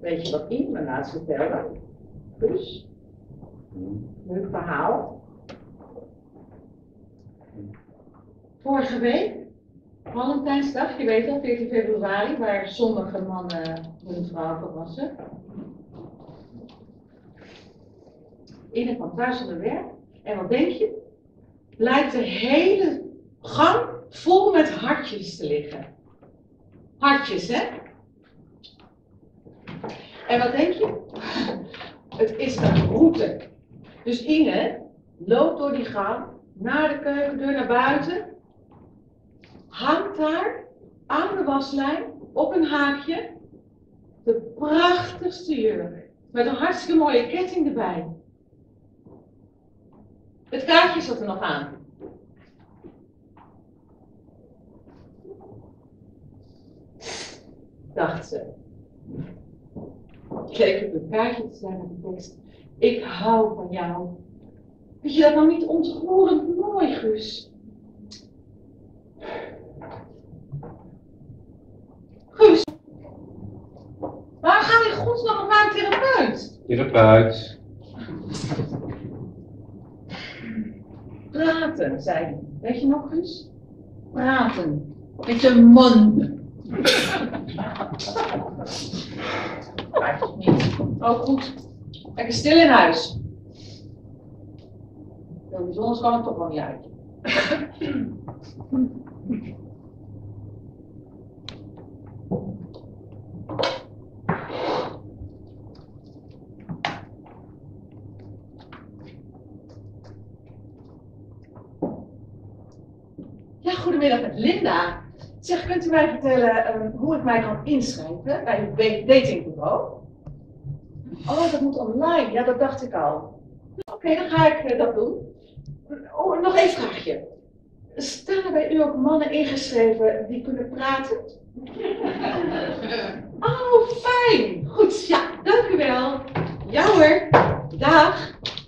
Weet je wat ik me laatst vertelde? Dus, leuk verhaal. Vorige week, Valentijnsdag, je weet al, 14 februari, waar sommige mannen hun vrouw verrassen. Ine kwam thuis van de werk en wat denk je? Lijkt de hele gang vol met hartjes te liggen. Hartjes, hè? En wat denk je? Het is een route. Dus Ine loopt door die gang naar de keukendeur naar buiten. Hangt daar aan de waslijn op een haakje de prachtigste jurk. Met een hartstikke mooie ketting erbij. Het kaartje zat er nog aan. Dacht ze. Keek op het kaartje te zijn met de tekst. Ik hou van jou. Vind je dat nou niet ontroerend mooi, Guus? Guus, waar gaan we in godsnaam nog naar een therapeut? Therapeut. Praten, zei hij. Weet je nog eens? Praten. Met je mond. Eigenlijk niet. Oh, goed. Lekker stil in huis. Heel bijzonders kan het toch wel niet uit. Ja, goedemiddag met Linda. Zeg, kunt u mij vertellen hoe ik mij kan inschrijven bij uw datingbureau? Oh, dat moet online. Ja, dat dacht ik al. Oké, dan ga ik dat doen. Oh, nog één vraagje. Staan er bij u ook mannen ingeschreven die kunnen praten? Oh, fijn. Goed, ja, dank u wel. Ja hoor. Dag.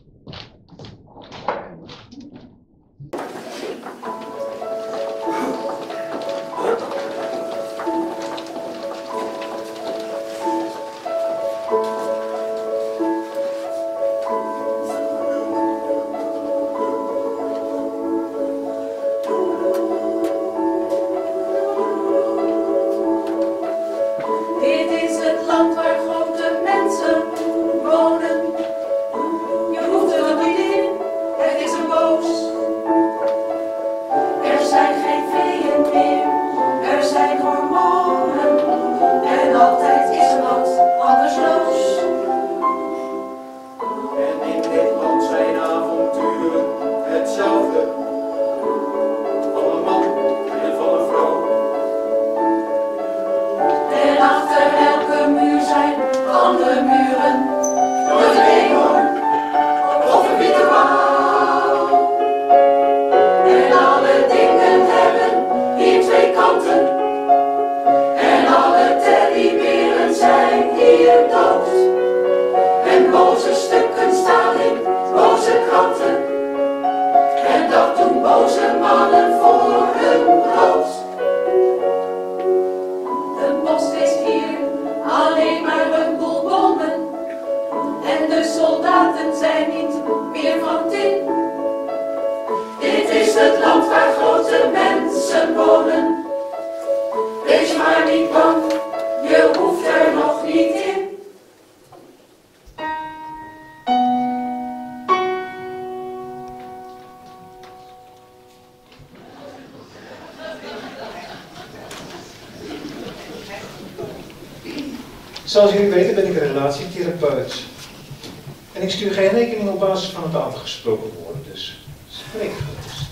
Zoals jullie weten ben ik een relatietherapeut. En ik stuur geen rekening op basis van het aantal gesproken woorden, dus spreek gerust.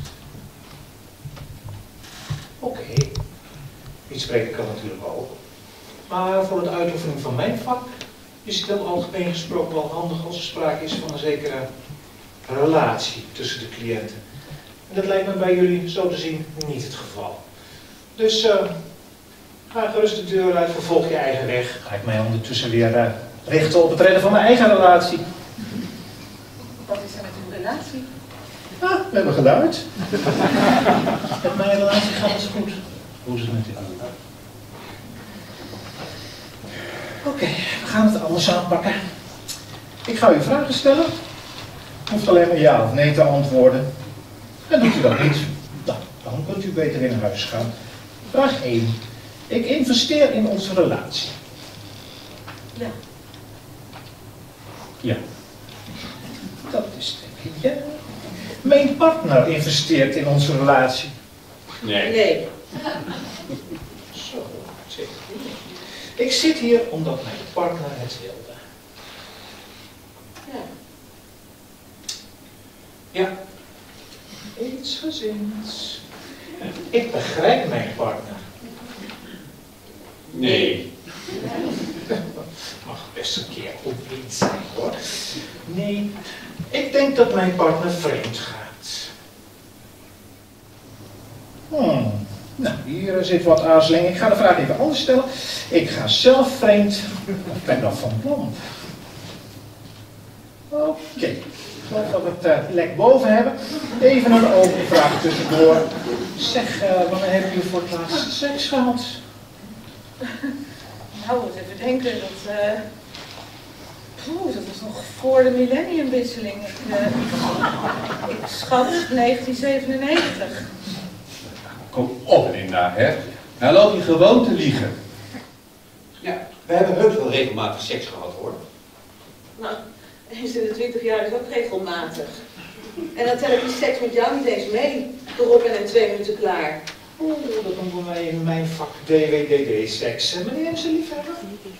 Oké, iets spreken kan natuurlijk ook. Maar voor het uitoefening van mijn vak is het heel algemeen gesproken wel handig als er sprake is van een zekere relatie tussen de cliënten. En dat lijkt me bij jullie zo te zien niet het geval. Dus ga gerust de deur uit, vervolg je eigen weg. Ga ik mij ondertussen weer richten op het redden van mijn eigen relatie. Wat is er met uw relatie? Ah, we hebben geluid. Met mijn relatie gaat het goed. Hoe is het met u? Oké, we gaan het anders aanpakken. Ik ga u vragen stellen. U hoeft alleen maar ja of nee te antwoorden. En doet u dat niet, nou, dan kunt u beter weer naar huis gaan. Vraag 1. Ik investeer in onze relatie. Ja. Ja. Dat is denk ik ja. Mijn partner investeert in onze relatie. Nee. Nee. Zo, zeg ik zit hier omdat mijn partner het wilde. Ja. Ja. Eensgezind. Ik begrijp mijn partner. Nee. Mag best een keer oneens zijn hoor. Nee, ik denk dat mijn partner vreemd gaat. Nou, hier zit wat aarzeling. Ik ga de vraag even anders stellen. Ik ga zelf vreemd. Of ben dat van plan? Oké. Ik geloof dat we het lek boven hebben. Even een open vraag tussendoor. Zeg, wanneer heb je voor het laatst seks gehad? Nou, eens even denken, dat was nog voor de millenniumwisseling. Ik schat 1997. Kom op, Linda, hè. Nou loop je gewoon te liegen. Ja, we hebben heus wel regelmatig seks gehad, hoor. Nou, eens in de 20 jaar is ook regelmatig. En dan tel ik die seks met jou niet eens mee. Erop en in 2 minuten klaar. Oeh, dat noemen wij in mijn vak DWDD-seks. Meneer is een liefhebber?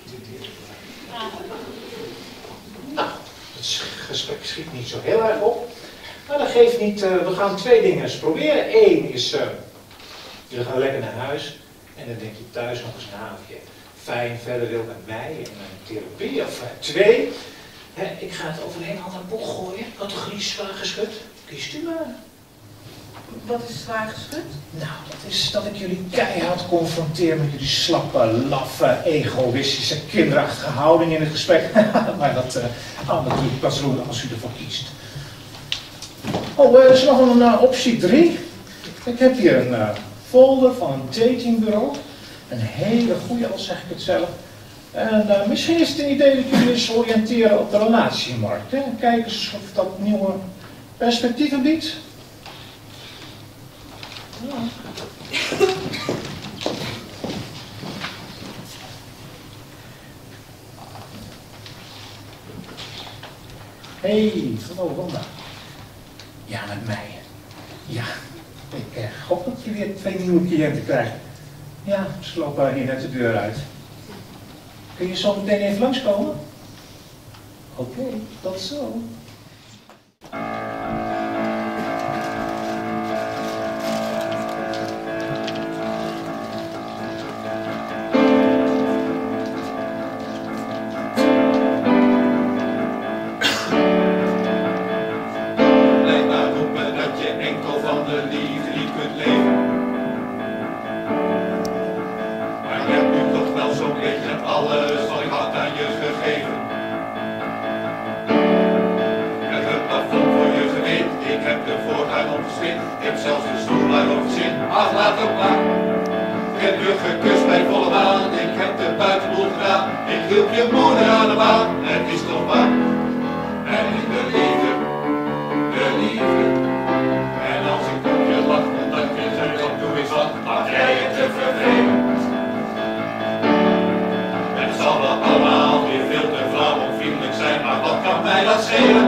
Nou, het gesprek schiet niet zo heel erg op. Maar dat geeft niet. We gaan 2 dingen eens proberen. 1 is, jullie gaan lekker naar huis. En dan denk je thuis nog eens na of je fijn verder wil met mij en mijn therapie. Of 2, ik ga het over een ander boek gooien. Categorie zwaar geschud. Kiest u maar. Wat is zwaar geschud? Nou, dat is dat ik jullie keihard confronteer met jullie slappe, laffe, egoïstische, kinderachtige houding in het gesprek. Maar dat kan natuurlijk pas doen als u ervoor kiest. Oh, er is nog een optie 3. Ik heb hier een folder van een datingbureau. Een hele goede, al zeg ik het zelf. En misschien is het een idee dat jullie eens oriënteren op de relatiemarkt. Hè? Kijken eens of dat nieuwe perspectieven biedt. Hey, hallo Wanda. Ja, met mij. Ja, ik hoop dat je weer 2 nieuwe cliënten krijgt. Ja, ze lopen hier net de deur uit. Kun je zo meteen even langskomen? Oké, tot zo. Ik heb zelfs de stoel waarop zit, ach laat ook maar. Ik heb je gekust bij volle maan, ik heb de buitenboel gedaan. Ik hielp je moeder aan de baan, het is toch waar. En in de liefde, de liefde. En als ik op je lach, omdat je zegt, dan doe ik wat, mag jij je te vervelen. En het zal wel allemaal weer veel te flauw of vriendelijk zijn, maar wat kan mij dat schelen?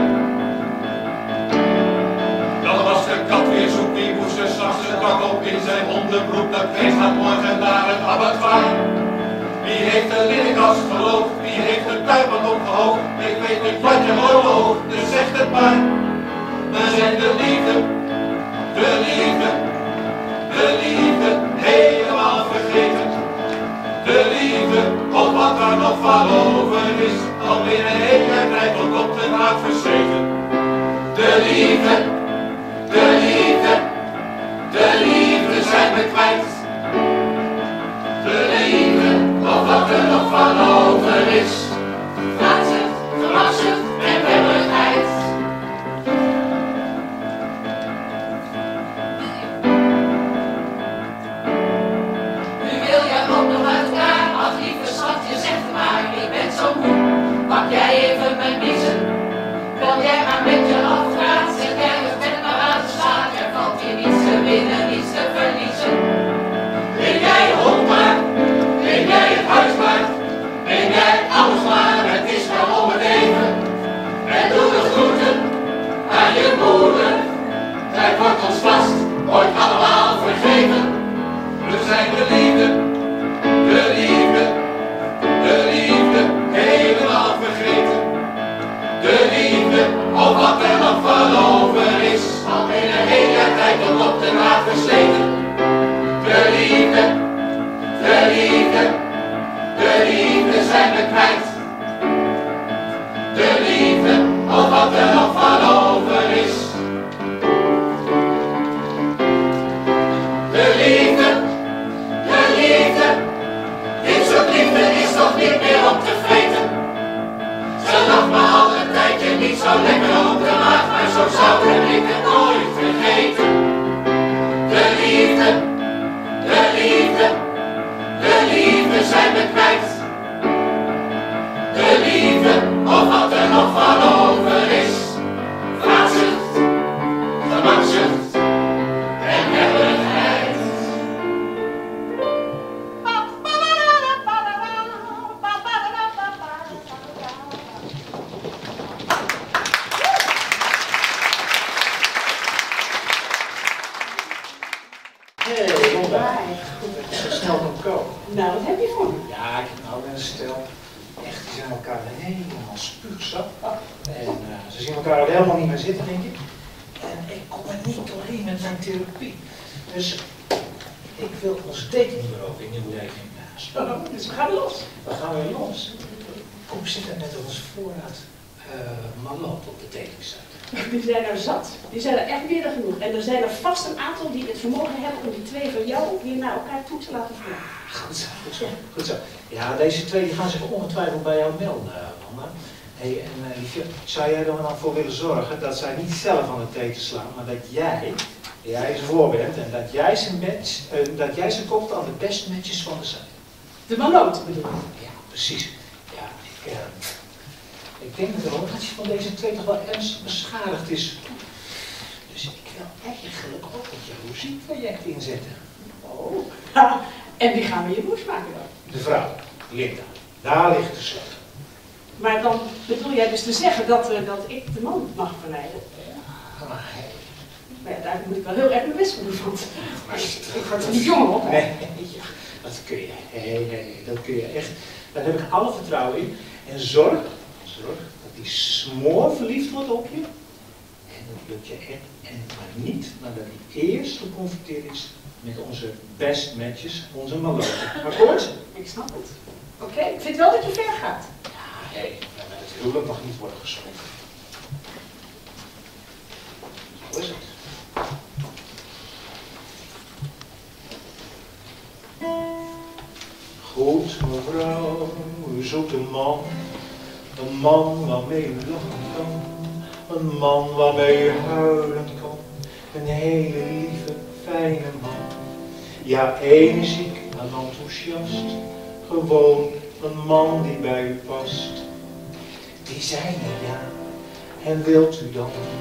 Dan was de kat weer zoek, die moest er s'nachts een kak op in zijn onderbroek. De kreeg gaat morgen naar het abattoir. Wie heeft de linnenkast geloofd, wie heeft de tuinman opgehoogd? Ik weet niet wat je oorlog, dus zeg het maar. We zijn de liefde, de liefde, de liefde, helemaal vergeten. De liefde, op wat er nog van over is, alweer een hele tijd tot op de naad verzeten. De liefde. De liefde zijn we kwijt. De liefde, of wat er nog van over is. Vaatzucht, gemakzucht en webberigheid. Nu wil je ook nog uit elkaar, ach lieve schat, je zegt maar, ik zijn we kwijt. De liefde, of wat er nog van over is. De liefde, dit soort liefde is toch niet meer om te vreten. Ze lacht me al een tijdje niet zo lekker op de maag, maar zo zou ik het nooit vergeten. De liefde zijn we kwijt. De liefde, of wat er nog van over is. Vraagzucht, gemakzucht en hebberigheid. Hey, Wanda. Zo snel kan komen. Nou, wat heb je voor me? Ja, ik heb nou een stel. Echt, die zijn elkaar helemaal spuugzat. En ze zien elkaar ook helemaal niet meer zitten, denk ik. En ik kom er niet doorheen met mijn therapie. Dus ik wil ons datingbureau in Nieuw-Leving spelen. Dus we gaan los. We gaan weer los. Kom zitten met onze voorraad Malot op de datingsite. Die zijn er zat. Die zijn er echt meer dan genoeg. En er zijn er vast een aantal die het vermogen hebben om die twee van jou weer naar elkaar toe te laten voeren. Goed zo, goed zo, goed zo. Ja, deze twee die gaan zich ongetwijfeld bij jou melden, Wanda. Hey, en liefje, zou jij er dan voor willen zorgen dat zij niet zelf aan het daten slaan, maar dat jij ze voor bent en dat jij ze koppelt aan de best matches van de site? De maloot bedoel ik. Ja, precies. Ja, ik denk dat de relatie van deze twee toch wel ernstig beschadigd is. Dus ik wil eigenlijk ook het jaloezieproject inzetten. Oh, en wie gaan we jaloers maken dan? De vrouw, Linda. Daar ligt de sleutel. Maar dan bedoel jij dus te zeggen dat ik de man mag verleiden? Ja, maar Maar ja, daar moet ik wel heel erg mijn best voor doen, want ik word er niet jonger op. nee, ja, dat kun je. Nee, dat kun je echt. Daar heb ik alle vertrouwen in. En zorg dat die smoor verliefd wordt op je. En dat lukt je echt. En maar niet nadat hij eerst geconfronteerd is met onze best matches, onze maloten. Akkoord? Ik snap het. Oké, ik vind wel dat je ver gaat. Ja, nee, maar het huwelijk mag niet worden geschonden. Zo is het. Goed, mevrouw, u zoekt een man waarmee u lachen kan, een man waarmee u huilen kan, een hele lieve, fijne man. Ja, energiek en enthousiast, gewoon een man die bij u past. Die zijn er, ja, en wilt u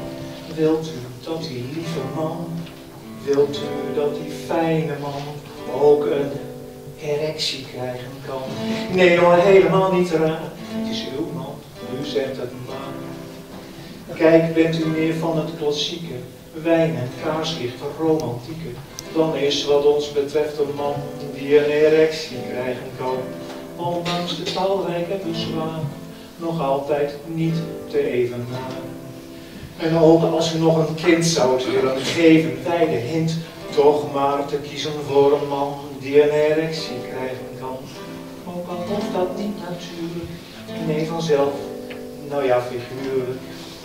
dat die lieve man, wilt u dat die fijne man ook een erectie krijgen kan? Nee, nog helemaal niet raar. Het is uw man, u zegt het maar. Kijk, bent u meer van het klassieke, wijn en kaarslicht, romantieke, dan is wat ons betreft een man die een erectie krijgen kan, ondanks de talrijke bezwaren, nog altijd niet te evenaren. En ook als u nog een kind zou willen geven, wij de hint toch maar te kiezen voor een man die een erectie krijgen kan. Ook al hoeft dat niet natuurlijk, nee vanzelf, nou ja figuurlijk.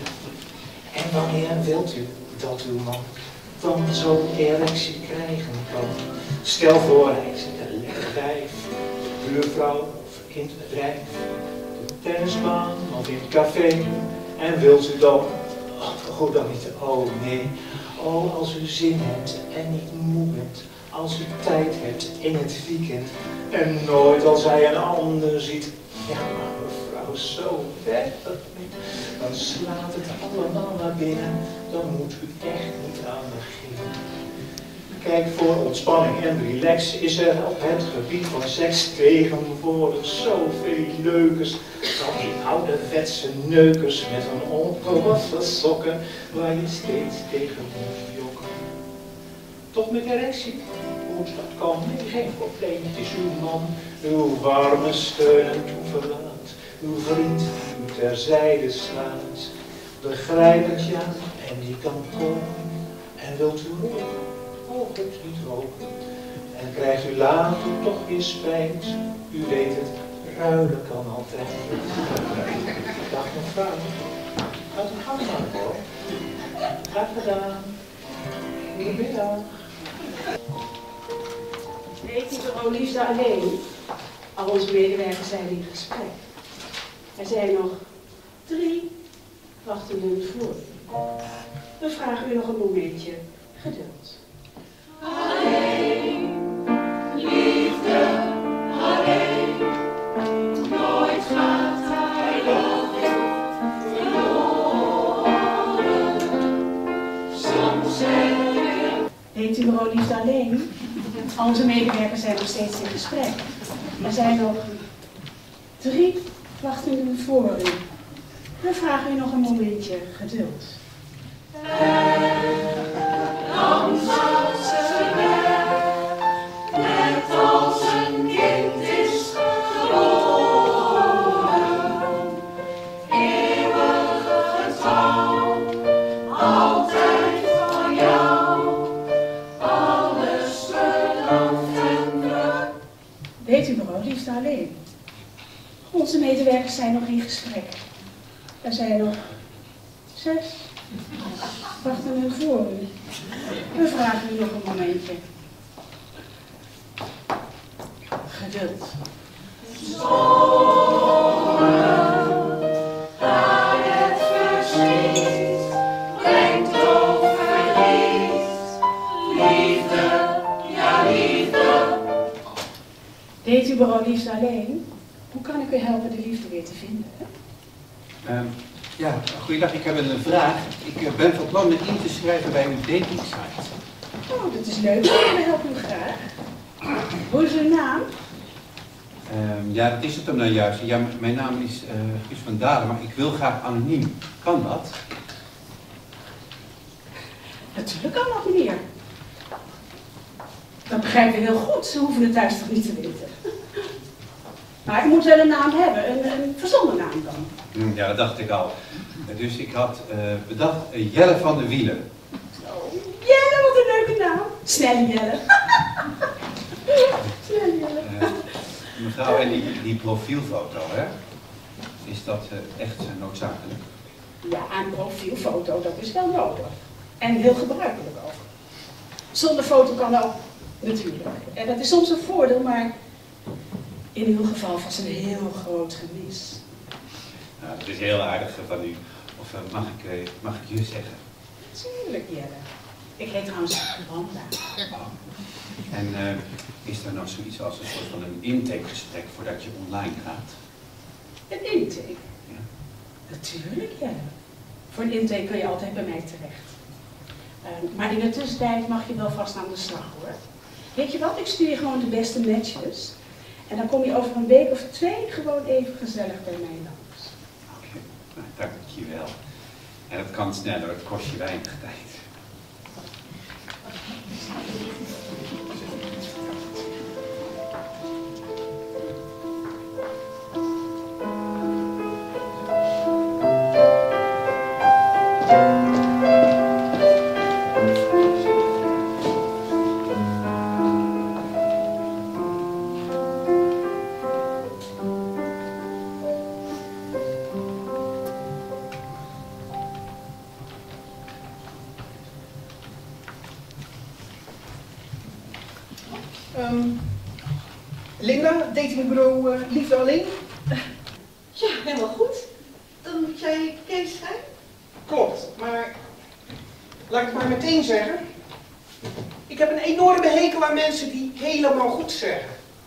En wanneer wilt u dat uw man dan zo'n erectie krijgen kan? Stel voor, hij is een lekker wijf, de buurvrouw of in het bedrijf, de tennisbaan of in het café. En wilt u dan, oh dan niet, oh nee, oh als u zin hebt en niet moe bent, als u tijd hebt in het weekend en nooit als hij een ander ziet. Ja, maar mevrouw, zo werkt dat niet. Dan slaat het allemaal naar binnen, dan moet u echt niet aan beginnen. Kijk, voor ontspanning en relax is er op het gebied van seks tegenwoordig zoveel leukers dan die ouderwetse neukers met een ongewassen sokken waar je steeds tegen moet jokken. Toch met erectie? Goed, dat kan, nee, geen probleem. Het is uw man, uw warme steun en toeverlaat, uw vriend die u terzijde slaat. Begrijp het, ja, en die kan komen. En wilt u roken? Oh, het niet roken. En krijgt u later toch weer spijt? U weet het, Ruilen kan altijd. Dag mevrouw. Gaat u gang maar hoor. Graag gedaan. Goedemiddag. Weet u bureau Liefde alleen? Al onze medewerkers zijn in gesprek. Er zijn nog 3 wachtenden voor. We vragen u nog een momentje geduld. Alleen, liefde, alleen, nooit gaat hij verloren. Soms zeg je... Weet u bureau Liefde alleen? Al onze medewerkers zijn nog steeds in gesprek. Er zijn nog 3 wachtenden voor u. We vragen u nog een momentje geduld. Dan zal ze weg, net als een kind is geboren. Eeuwige getrouw, altijd van jou, alles beloofd en vrucht. Weet u bureau Liefde alleen? Onze medewerkers zijn nog in gesprek. Er zijn nog 6 wachtenden voor u. We vragen u nog een momentje geduld. Aan het verschiet, brengt ook verlies. Liefde, ja liefde. Weet u bureau Liefde alleen? Hoe kan ik u helpen de liefde weer te vinden? Ja, goeiedag. Ik heb een vraag. Ik ben van plan me in te schrijven bij uw datingsite. Oh, dat is leuk. We helpen u graag. Hoe is uw naam? Ja, dat is het hem nou juist. Ja, mijn naam is Guus van Dalen, maar ik wil graag anoniem. Kan dat? Natuurlijk kan dat, meneer. Dat begrijpen we heel goed. Ze hoeven het thuis toch niet te weten. Maar ik moet wel een naam hebben. Een verzonnen naam dan. Ja, dat dacht ik al. Dus ik had bedacht Jelle van de Wielen. Oh, Jelle, wat een leuke naam. Snelle Jelle. Snelle Jelle. Mevrouw, en die profielfoto, hè? Is dat echt noodzakelijk? Ja, een profielfoto, dat is wel nodig. En heel gebruikelijk ook. Zonder foto kan ook, natuurlijk. En dat is soms een voordeel, maar in uw geval was een heel groot gemis. Nou, dat is heel aardig van u. Of mag ik je zeggen? Natuurlijk, Jelle. Ik heet trouwens Wanda. En is er nog zoiets als een soort van een intakegesprek voordat je online gaat? Een intake? Ja. Natuurlijk, Jelle. Voor een intake kun je altijd bij mij terecht. Maar in de tussentijd mag je wel vast aan de slag, hoor. Weet je wat? Ik stuur je gewoon de beste matches. En dan kom je over een week of 2 gewoon even gezellig bij mij langs. Oké, nou, dank je wel. En het kan sneller, het kost je weinig tijd. Linda, datingbureau Liefde alleen? Ja, helemaal goed. Dan moet jij Kees zijn? Klopt, maar laat ik het maar meteen zeggen. Ik heb een enorme hekel aan mensen die helemaal goed zeggen.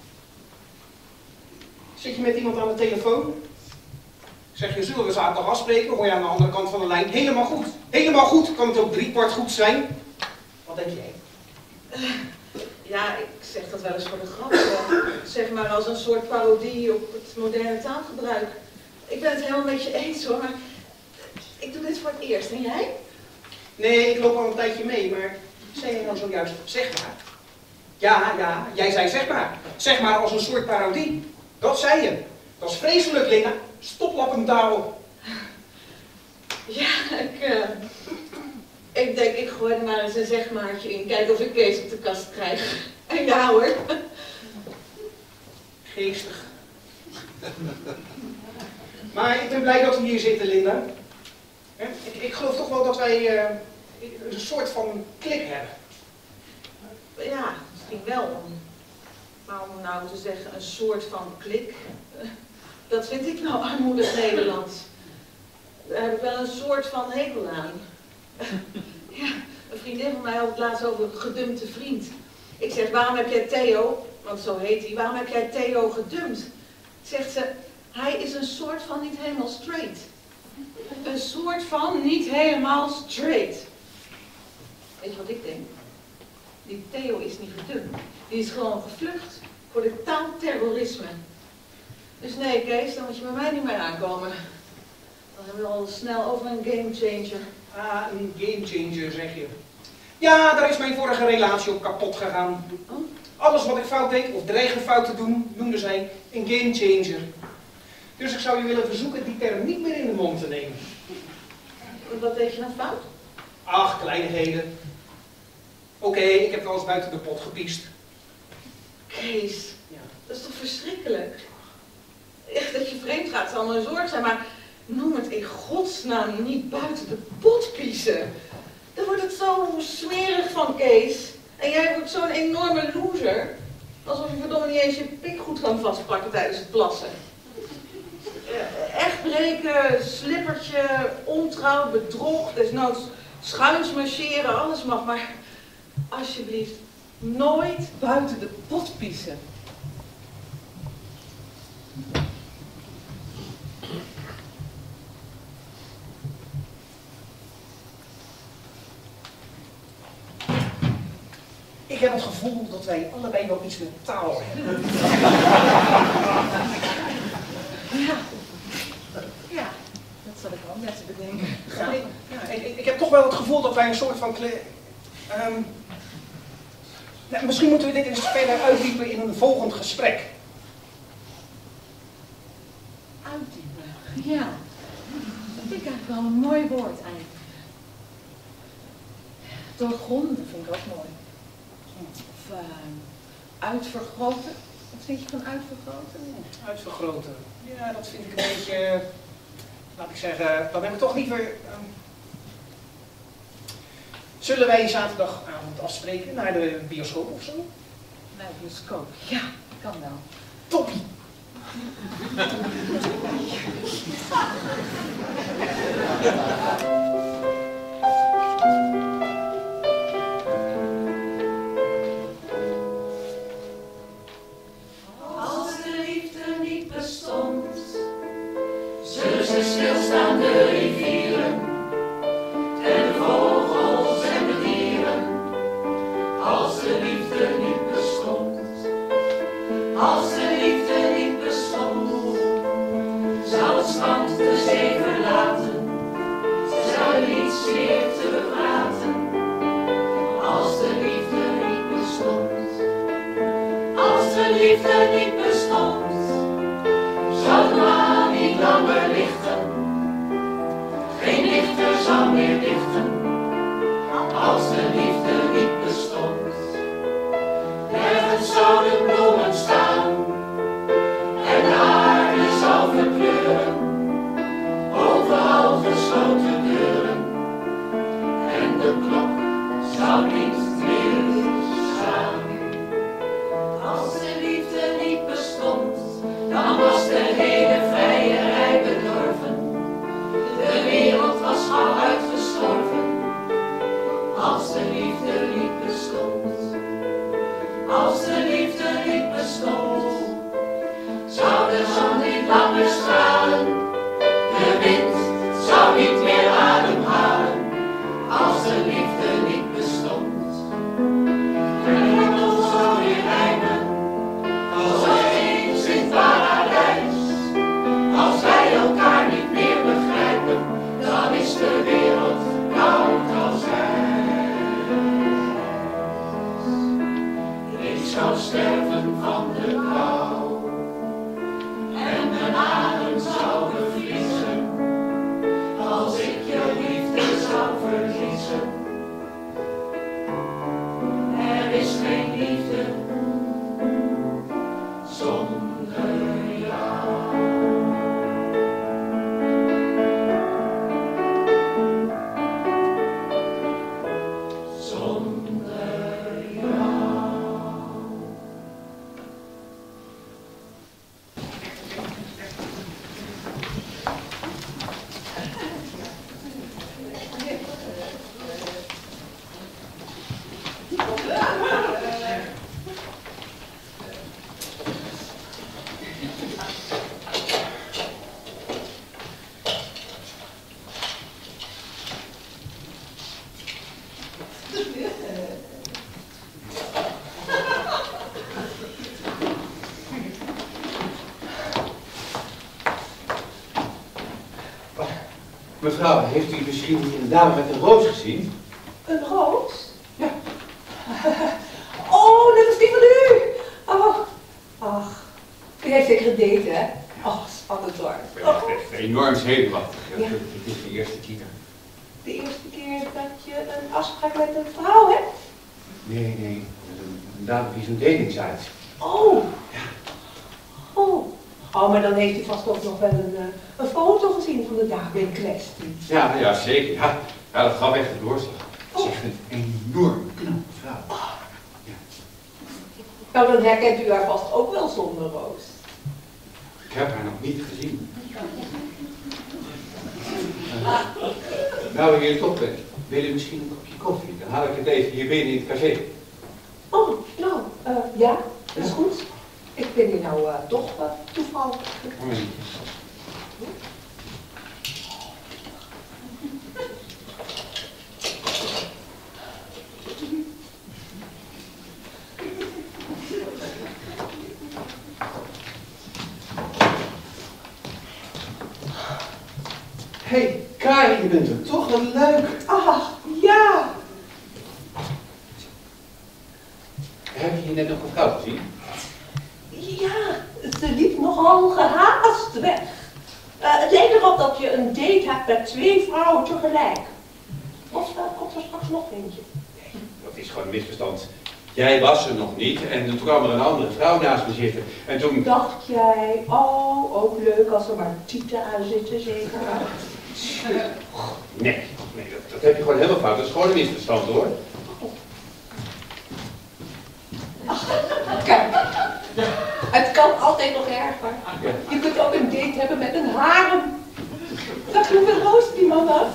Zit je met iemand aan de telefoon? Zeg je, zullen we zaterdag afspreken? Hoor je aan de andere kant van de lijn, helemaal goed. Helemaal goed, kan het ook 3/4 goed zijn? Wat denk jij? Ja, ik zeg dat wel eens voor de grap. Zeg maar als een soort parodie op het moderne taalgebruik. Ik ben het helemaal met je eens hoor, maar ik doe dit voor het eerst. En jij? Nee, ik loop al een tijdje mee, maar zei je nou zojuist, zeg maar? Ja, jij zei zeg maar. Zeg maar als een soort parodie. Dat zei je. Dat is vreselijk, Linda. Stoplappentaal. Ja, ik denk ik gooi er maar eens een zegmaatje in. Kijk of ik Kees op de kast krijg. En ja hoor. Geestig. Maar ik ben blij dat we hier zitten, Linda. Ik geloof toch wel dat wij een soort van klik hebben. Ja, misschien wel. Maar om nou te zeggen een soort van klik, dat vind ik nou armoedig Nederlands. Daar heb ik wel een soort van hekel aan. Ja, een vriendin van mij had het laatst over een gedumpte vriend. Ik zeg, waarom heb jij Theo, want zo heet hij, waarom heb jij Theo gedumpt? Zegt ze, hij is een soort van niet helemaal straight. Een soort van niet helemaal straight. Weet je wat ik denk? Die Theo is niet gedumpt. Die is gewoon gevlucht voor de taalterrorisme. Dus nee, Kees, dan moet je bij mij niet meer aankomen. Dan hebben we al snel over een gamechanger. Ah, een gamechanger zeg je. Ja, daar is mijn vorige relatie op kapot gegaan. Oh? Alles wat ik fout deed, of dreigde fout te doen, noemde zij een gamechanger. Dus ik zou je willen verzoeken die term niet meer in de mond te nemen. Wat deed je nou fout? Ach, kleinigheden. Oké, ik heb wel eens buiten de pot gepiest. Kees, Ja. dat is toch verschrikkelijk? Echt, dat je vreemd gaat zal mijn zorg zijn, maar noem het in godsnaam niet buiten de pot piezen. Dan wordt het zo smerig van, Kees. En jij wordt zo'n enorme loser. Alsof je verdomme niet eens je pik goed kan vastpakken tijdens het plassen. Echt breken, slippertje, ontrouw, bedrog, desnoods schuins marcheren, alles mag, maar alsjeblieft nooit buiten de pot piezen. Ik heb het gevoel dat wij allebei wel iets met taal hebben. Ja, dat zal ik wel net te bedenken. Ik heb toch wel het gevoel dat wij een soort van... Nou, misschien moeten we dit eens verder uitdiepen in een volgend gesprek. Uitdiepen? Ja, dat vind ik eigenlijk wel een mooi woord eigenlijk. Doorgronden vind ik ook mooi. Of uitvergroten. Wat vind je van uitvergroten? Uitvergroten. Ja, dat vind ik een beetje... Laat ik zeggen, dan heb ik toch liever... Zullen wij zaterdagavond afspreken naar de bioscoop of zo? Naar de bioscoop? Ja, kan wel. Toppie! Als de liefde niet bestond, zullen ze stilstaande rivieren en de vogels en de dieren. Als de liefde niet bestond, als de liefde niet bestond, zou het strand de zee verlaten, ze zouden niets meer te praten. Als de liefde niet bestond, als de liefde niet bestond, zou de maan niet langer lichten, geen lichter zou meer lichten. Als de liefde niet bestond, nergens zouden bloemen staan en de aarde zou verkleuren, overal gesloten deuren en de klok zou niet meer slaan. Als de liefde niet bestond, dan was de hele vrijerij bedorven, de wereld was al uitgestorven. Als de liefde niet bestond, als de liefde niet bestond, zou de zon niet langer stralen, de wind zou niet meer ademhalen. Als de liefde niet bestond, de hemel zou weer rijmen, als eens in paradijs. Als wij elkaar niet meer begrijpen, dan is de wereld koud als ijs. Ik zou sterven van de kou en mijn adem Mevrouw, heeft u misschien een dame met een roos gezien? Een roos? Ja. Oh, dat is die van u. Oh, ach. U heeft zeker een date, hè? Oh, spannend hoor. Ik ben echt enorm zenuwachtig. Ja. Het is de eerste keer. De eerste keer dat je een afspraak met een vrouw hebt? Nee, nee. Een dame die zo'n datingssite. Oh. Ja. Oh. Oh, maar dan heeft u vast ook nog wel een foto gezien van de dame in kwestie. Ja, ja, zeker. Ja, ja, dat gaf echt een doorslag. Het is echt een enorm knappe vrouw. Ja. Nou, dan herkent u haar vast ook wel zonder roos. Ik heb haar nog niet gezien. Nou, hier toch bent. Wil u misschien een kopje koffie? Dan haal ik het even hier binnen in het café. Oh, nou, ja, dat is goed. Ik ben hier nou toch toevallig. Hey, Kai, je bent er toch, wat leuk. Ah, ja. Heb je hier net nog een vrouw gezien? Ja, ze liep nogal gehaast weg. Het lijkt erop dat je een date hebt met 2 vrouwen tegelijk. Of komt er straks nog eentje? Nee, dat is gewoon een misverstand. Jij was er nog niet en toen kwam er een andere vrouw naast me zitten. En toen... Dacht jij, oh, ook leuk als er maar tieten aan zitten, zeker? Nee, dat heb je gewoon helemaal fout. Dat is gewoon een misverstand, hoor. Ach, kijk. Het kan altijd nog erger. Ja. Je kunt ook een date hebben met een harem. Dat hoeveel roos die man af.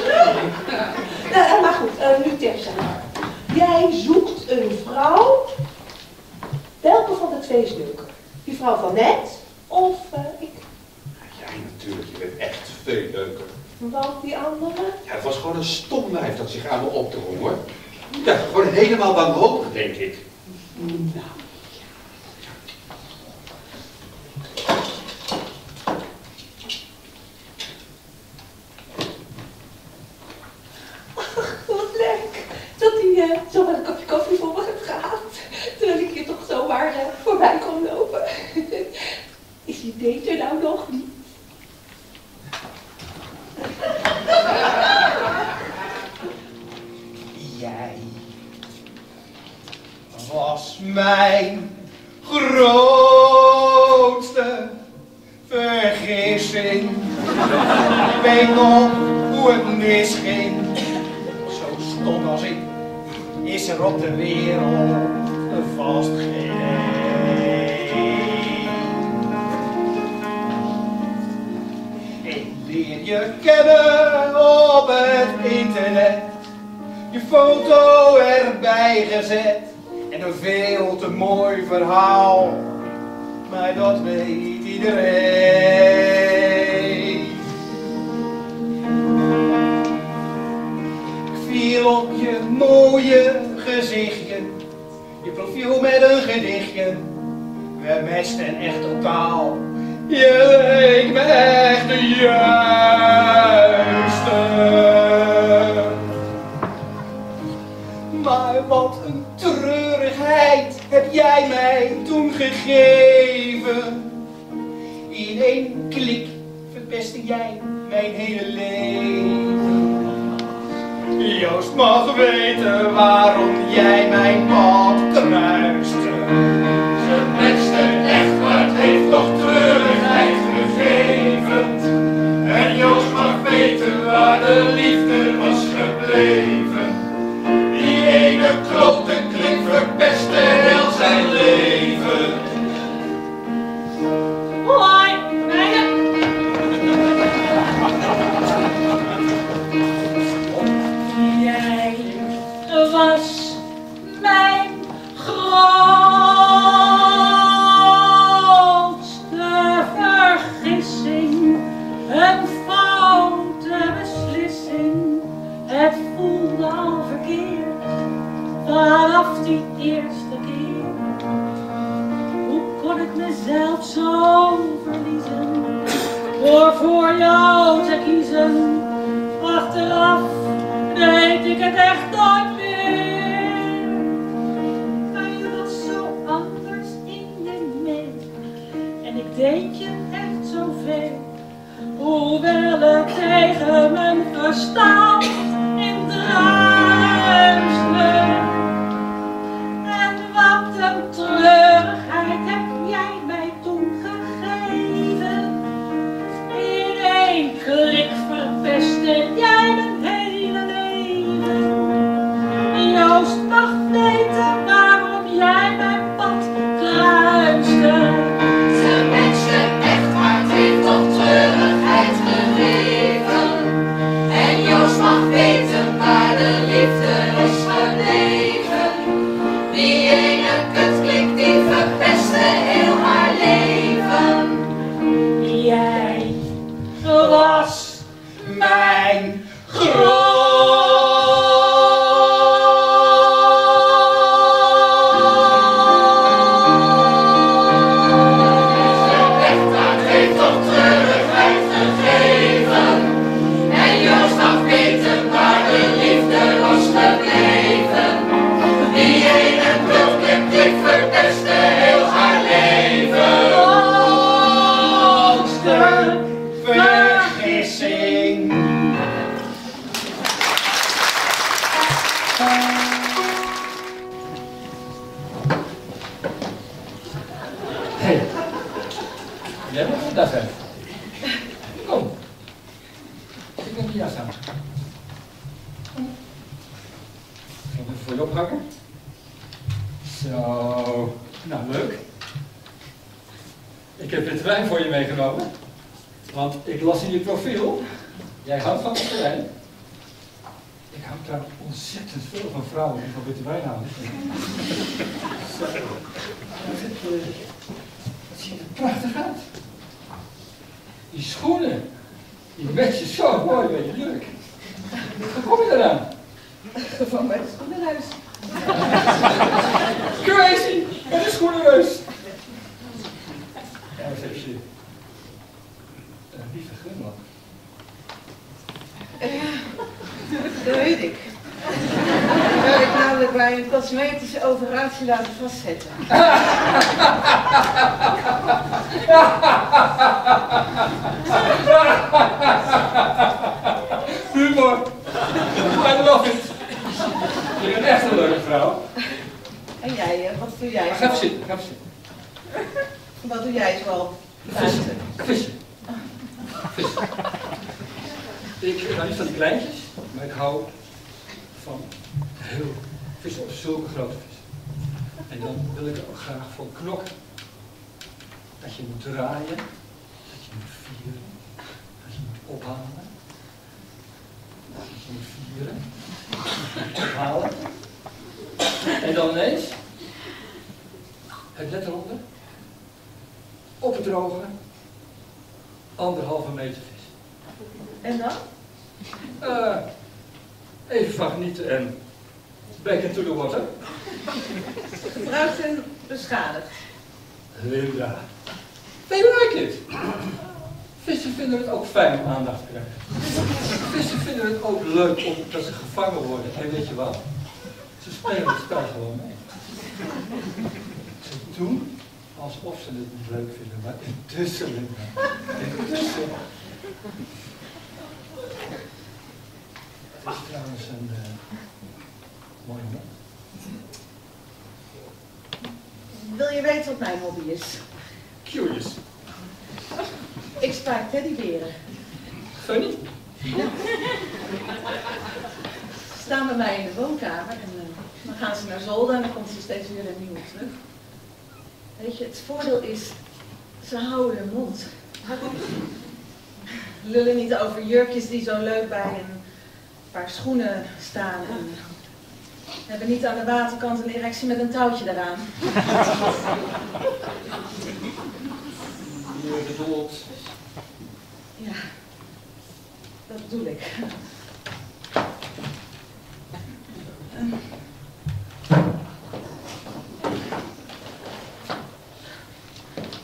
Maar goed, nu terzijde. Jij zoekt een vrouw. Welke van de 2 is leuker? Die vrouw van net of ik? Jij natuurlijk, je bent echt veel leuker. Want die andere? Ja, het was gewoon een stom wijf dat zich aan me opdrong, hoor. Ja, gewoon helemaal wanhopig, denk ik. Nou. Wat leuk dat hij zo wel een kopje koffie voor me heeft gehaald, terwijl ik hier toch zomaar voorbij kon lopen. Is die date er nou nog niet? Jij was mijn grootste vergissing. Ik weet nog hoe het misging. Zo stom als ik is er op de wereld vast geen één. Ik leer je kennen op het internet. Je foto erbij gezet en een veel te mooi verhaal. Maar dat weet iedereen. Ik viel op je mooie gezichtje, je profiel met een gedichtje. We matchten echt totaal. Je leek me echt de juiste. Maar wat een treurigheid heb jij mij toen gegeven. In 1 klik verpestte jij mijn hele leven. Joost mag weten waarom jij mijn pad kruiste. Ze matchten echt, maar het heeft toch treurigheid gegeven. En Joost mag weten waar de liefde was gebleven. Die ene klote klik verpestte heel zijn leven. Hoi, meiden. Jij was mijn grootste vergissing. Een foute beslissing. Het voelde al verkeerd vanaf die eerste keer. Hoe kon ik mezelf zo verliezen door voor jou te kiezen? achteraf deed ik het echt nooit meer. Maar je was zo anders in je mens en ik deed je echt zoveel. Hoewel het tegen mijn verstand in druisde. En wat een treurigheid heb jij mij toen gegeven. In één klik verpestte jij mijn hele leven. Joost mag weten waarom jij mijn pad kruiste. Zijn mensen echt hard heeft tot treurigheid gegeven. En Joost mag weten waar de liefde is gebleven. Die ene kutklik die verpestte heel haar leven. Jij was mijn Jij moet vandaag zijn. Kom. Ik heb die jas aan. Ik zal even voor je ophangen. Zo. Nou, leuk. Ik heb witte wijn voor je meegenomen. Want ik las in je profiel. Jij houdt van witte wijn. Ik hou daar ontzettend veel van vrouwen die van witte wijn houden. Zo. Dat ziet er prachtig uit. Die schoenen, die matchen zo mooi bij je jurk. Hoe kom je eraan? Van mijn schoenenhuis. Crazy, met een schoenenreus. Ja, wat heb je? Een lieve glimlach. Dat weet ik. Dat heb ik namelijk bij een cosmetische operatie laten vastzetten. Humor. I love it. Je bent echt een leuke vrouw. En jij, wat doe jij? Ga even zitten, ga even zitten. Wat doe jij zoal? Vissen. Vissen. Vissen. Ik hou niet van die kleintjes, maar ik hou van heel vissen, zulke grote vissen. En dan wil ik er ook graag voor knokken. Dat je moet draaien, dat je moet vieren, dat je moet ophalen. Dat je moet vieren, ophalen. En dan ineens het net eronder, op het droge, 1,5 meter vis. En dan? Even van genieten en back into the water. Gebruikt en beschadigd. Linda, they like it. Vissen vinden het ook fijn om aandacht te krijgen. Vissen vinden het ook leuk omdat ze gevangen worden. En weet je wat? Ze spelen het spel gewoon mee. Ze doen alsof ze het niet leuk vinden, maar intussen, Linda. Intussen. Het is trouwens een mooie man. Wil je weten wat mijn hobby is? Curious. Ik spaar teddyberen. Funny? Ja. Ze staan bij mij in de woonkamer en dan gaan ze naar zolder en dan komt ze steeds weer een nieuwe terug. Weet je, het voordeel is, ze houden hun mond. Lullen niet over jurkjes die zo leuk bij een paar schoenen staan. En hebben niet aan de waterkant een erectie met een touwtje eraan. Je bedoelt? Ja, dat bedoel ik.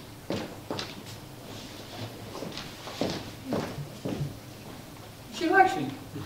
She likes me.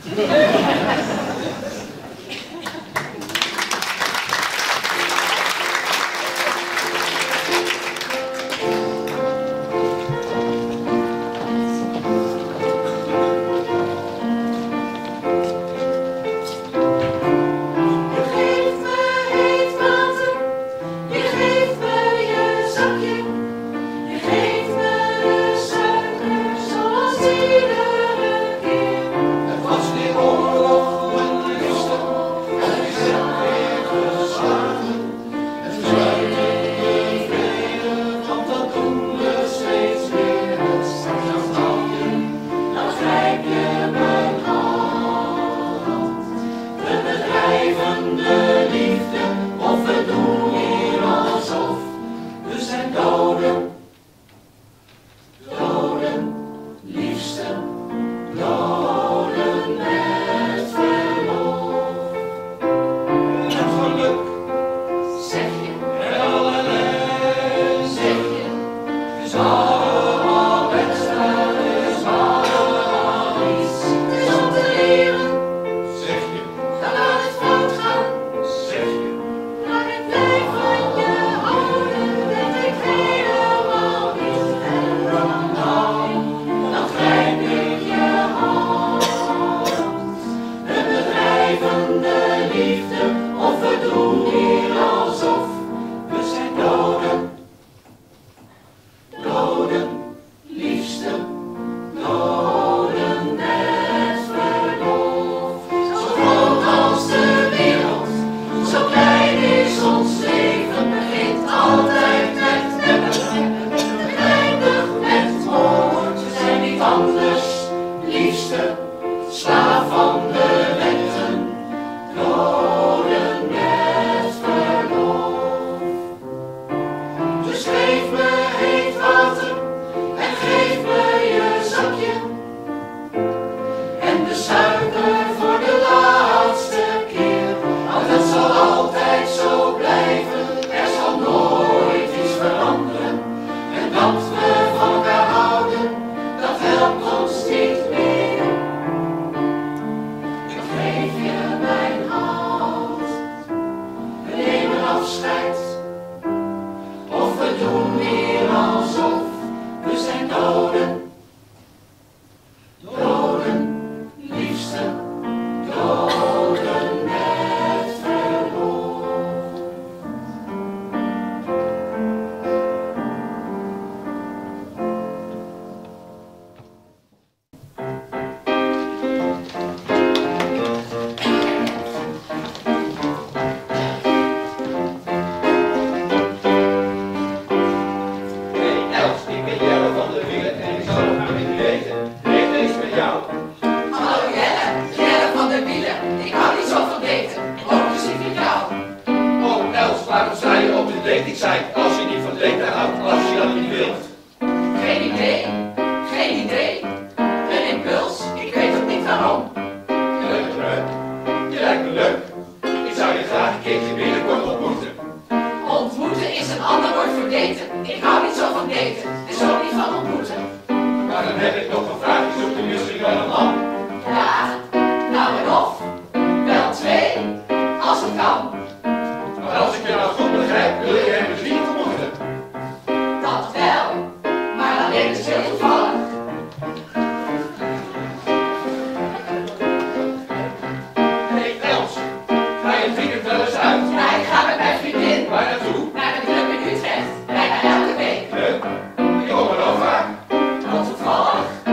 Toevallig.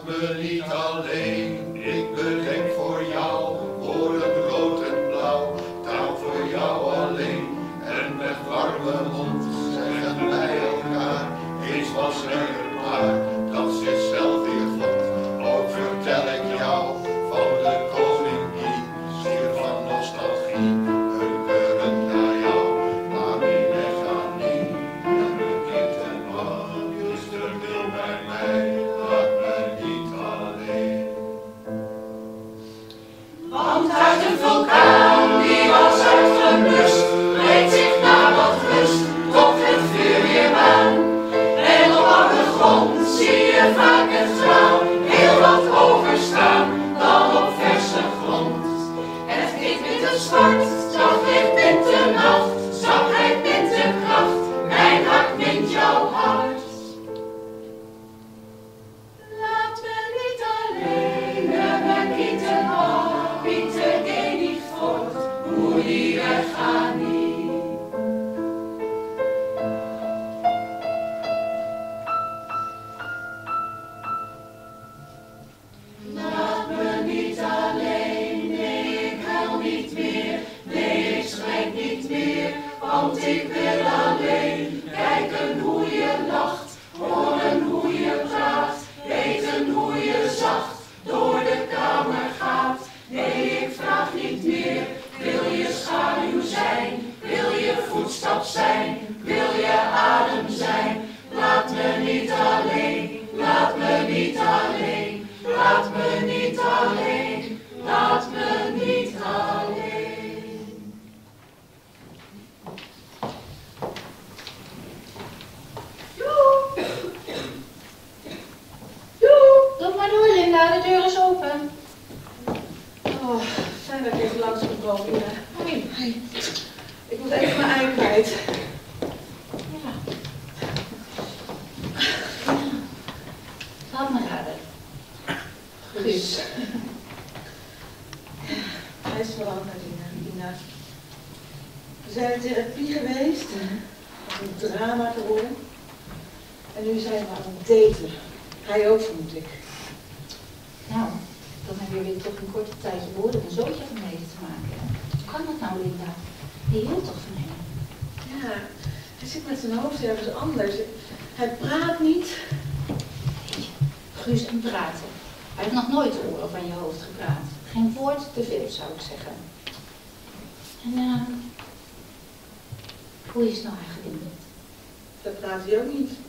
me niet alleen, ik bedenk voor jou, woorden rood en blauw, taal voor jou alleen. En met warme mond zeggen wij elkaar, eens was er een paar, dat zichzelf weer vond. Ook vertel ik jou van de koning die, stier van nostalgie, hunkeren naar jou. Mami, weg aan niet, en mijn kind en man, rustig wil bij mij, laat me niet alleen. Want uit een vulkaan die was uitgeblust, breekt zich naar wat rust, tot het vuur weer waan. En op oude grond zie je vaak het grauw, heel wat hoger staan dan op verse grond. En het klinkt met een zwart, zacht licht met de nacht, zachtheid met de kracht, mijn hart mint jouw hart. Laat me niet alleen, mijn kind en man, bitte geh niet voort, moeder, ga niet. Laat me niet alleen, nee, ik huil niet meer, nee, ik schrik niet meer, want ik wil alleen kijken hoe je lacht, horen hoe je praat, weten hoe je zacht door de kamer gaat. Nee, ik vraag niet meer, wil je schaduw zijn, wil je voetstap zijn, wil je adem zijn. Laat me niet alleen, laat me niet alleen, laat me niet alleen, laat me niet alleen. Joe! Joe! Doe maar door, Linda, de deur is open. Oh, fijn dat ik even langs kon komen, Linda. Hoi. Ik moet even mijn ei kwijt. Ja. Laat me raden. Guus. Hij is veranderd, Ina. We zijn in therapie geweest. Het is een drama geworden. En nu zijn we aan het daten. Hij ook, vermoed ik. Nou, dan hebben jullie toch een korte tijdje woorden een zootje van mee te maken. Hoe kan dat nou, Linda? Je hield toch van hem? Ja, hij zit met zijn hoofd ergens anders. Hij praat niet. Weet je, Guus en praten. Hij heeft nog nooit de oren van je hoofd gepraat. Geen woord te veel, zou ik zeggen. En hoe is het nou eigenlijk in bed? Dat praat hij ook niet.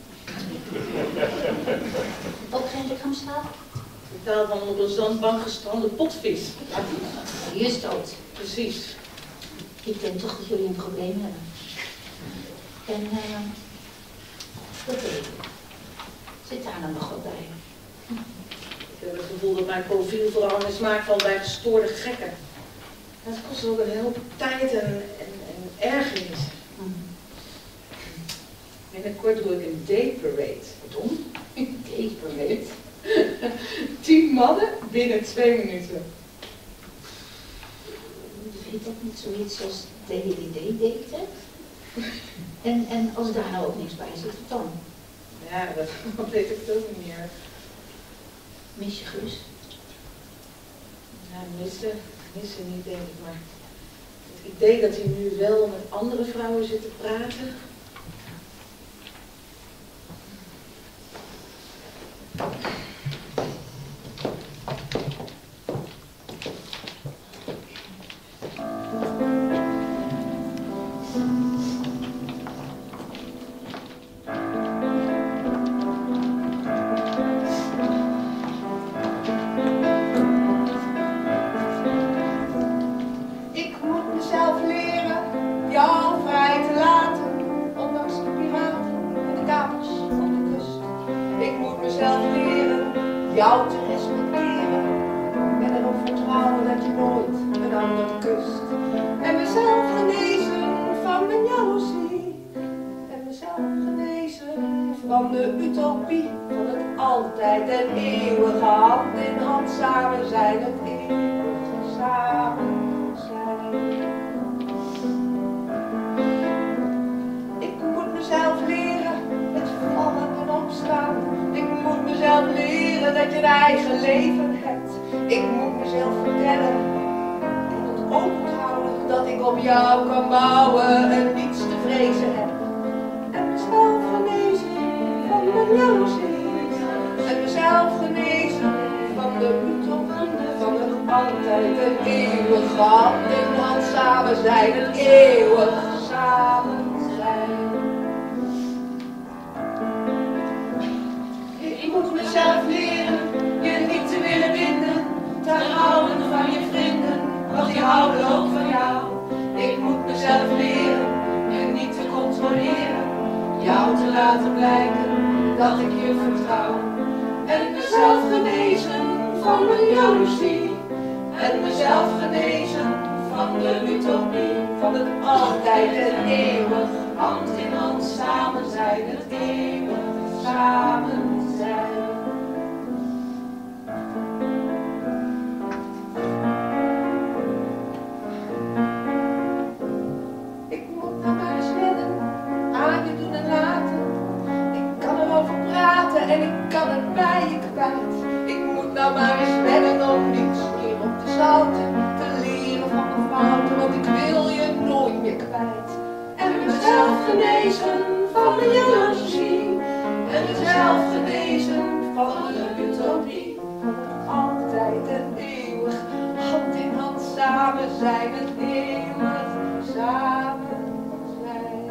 Ook geen lichaam slapen? Ik taal van op een zandbank gestrande potvis. Die is dood. Precies. Ik denk toch dat jullie een probleem hebben. En dat weet ik. Zit daar dan nog wat bij? Ik heb het gevoel dat mijn profiel vooral in de smaak valt bij gestoorde gekken. Dat kost ook een heleboel tijd en ergernis. Binnenkort doe ik een date parade. Waarom? Een date parade? 10 mannen binnen 2 minuten. Vind je dat niet zoiets als DDD daten? En als daar nou ook niks bij zit, wat dan? Ja, dat weet ik ook niet meer. Mis je Guus? Ja, missen niet, denk ik, maar het idee dat hij nu wel met andere vrouwen zit te praten. Jou te respecteren en erop vertrouwen dat je nooit een ander kust. En mezelf genezen van mijn jaloezie. En mezelf genezen van de utopie van het altijd en eeuwige hand in hand samen zijn. Het eeuwige samen zijn. Ik moet mezelf leren het vallen en opstaan. Ik moet mezelf leren vertellen dat je een eigen leven hebt. Ik moet mezelf vertellen en het ook onthouden dat ik op jou kan bouwen en niets te vrezen heb. En mezelf genezen van mijn jaloezie. En mezelf genezen van de utopie, van het altijd en eeuwig hand in hand samen zijn, het eeuwig samen zijn. Ik moet mezelf leren je niet te willen winden, te houden van je vrienden, want die houden ook van jou. Ik moet mezelf leren je niet te controleren, jou te laten blijken dat ik je vertrouw. En mezelf genezen van mijn jaloezie. En mezelf genezen van de utopie. Van het altijd en eeuwig hand in hand samen zijn. Het eeuwig samen zijn. Ik moet nou maar eens wennen aan je doen en laten. Ik kan erover praten en ik kan het bij je kwijt. Ik moet nou maar eens wennen om niets meer op te zouten, te leren van mijn fouten, want ik wil je nooit meer kwijt. En mezelf genezen van de jaloezie. En mezelf genezen van de utopie. Altijd en eeuwig, hand in hand samen zijn, het eeuwig samen zijn.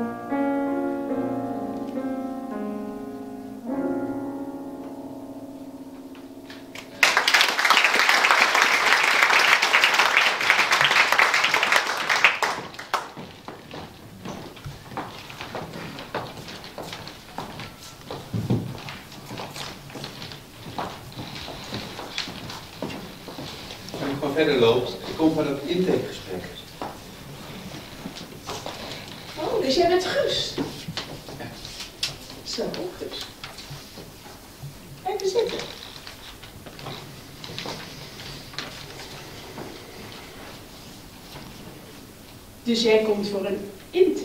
Verder loopt, ik kom van het intakegesprek. Oh, dus jij bent Guus? Ja. Zo, Guus. Even zitten. Dus jij komt voor een intake?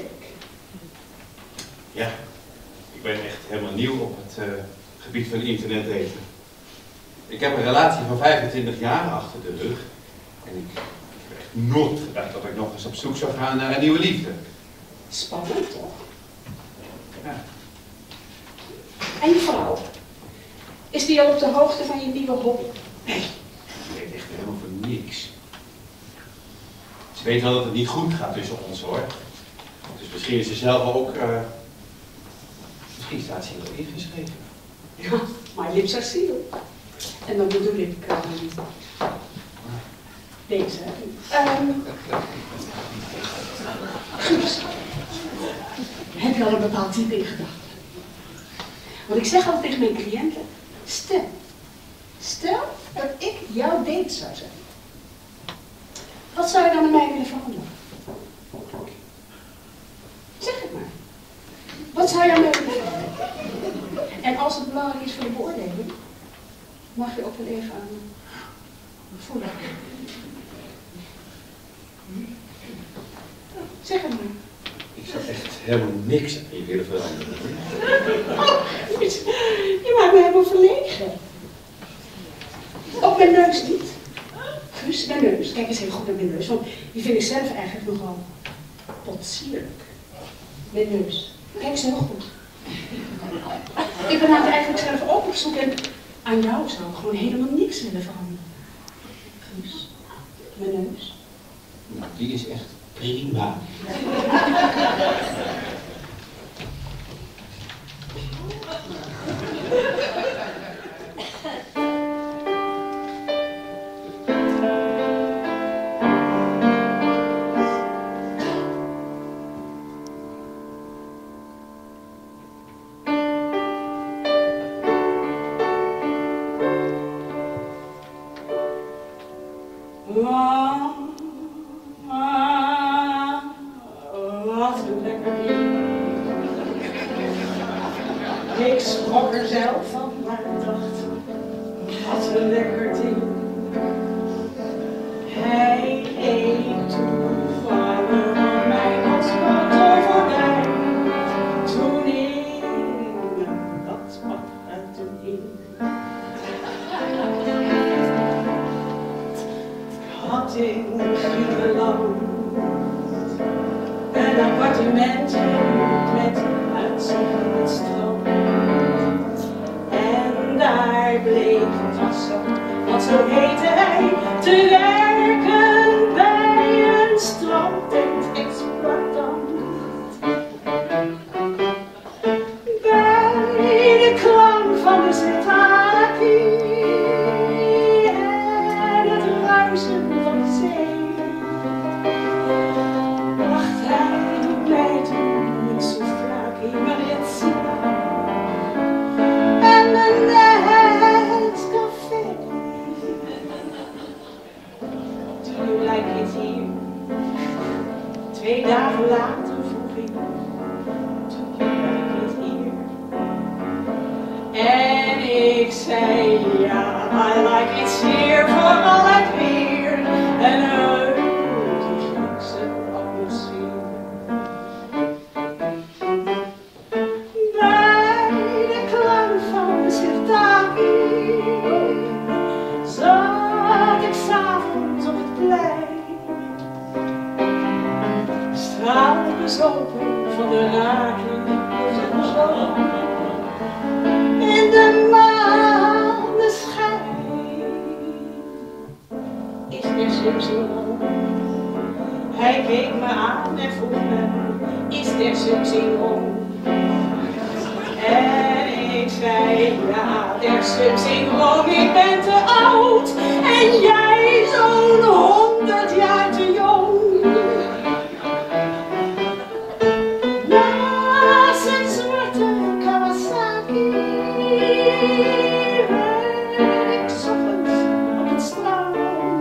Ja, ik ben echt helemaal nieuw op het gebied van internetdaten. Ik heb een relatie van 25 jaar achter de rug. En ik heb echt nooit gedacht dat ik nog eens op zoek zou gaan naar een nieuwe liefde. Spannend toch? Ja. En je vrouw? Is die al op de hoogte van je nieuwe hobby? Nee, die weet echt helemaal voor niks. Ze weet wel dat het niet goed gaat tussen ons hoor. Dus misschien is ze zelf ook... misschien staat ze hier wel ingeschreven. Ja, my lips are sealed. En dan bedoel ik deze. Guus, heb je al een bepaald type in gedachten? Want ik zeg altijd tegen mijn cliënten, stel dat ik jouw date zou zijn. Wat zou je dan aan mij willen veranderen? Zeg het maar. Wat zou je aan mij willen veranderen? En als het belangrijk is voor de beoordeling, mag je ook wel even aan voelen. Zeg het maar. Ik zou echt helemaal niks aan je willen veranderen. Oh, je maakt me helemaal verlegen. Ook mijn neus niet. Guus, mijn neus. Kijk eens even goed naar mijn neus, want die vind ik zelf eigenlijk nogal potsierlijk. Mijn neus. Kijk eens heel goed. Ik ben nou eigenlijk zelf ook op zoek en aan jou zou ik gewoon helemaal niks willen veranderen. Guus, mijn neus. Nou, die is echt prima. Wat een lekker ding. Ik schrok er zelf van, maar ik dacht, wat een lekker ding. Hij eet toevallig aan mij als batoverij. Toen ik dat bad uit de in. ik zei ja, I like it zeer, vooral het weer en uit de Griekse atmosfeer. Bij de klank van de sirtaki zat ik 's avonds op het plein, stralend bezopen van de raking in de maneschijn. Is er Subsimon? Hij keek me aan en vroeg me, is er Subsimon? En ik zei, ja, er Subsimon, ik ben te oud en jij zo'n 100 jaar te jong. Naast een zwarte Kawasaki werd ik 's ochtends op het strand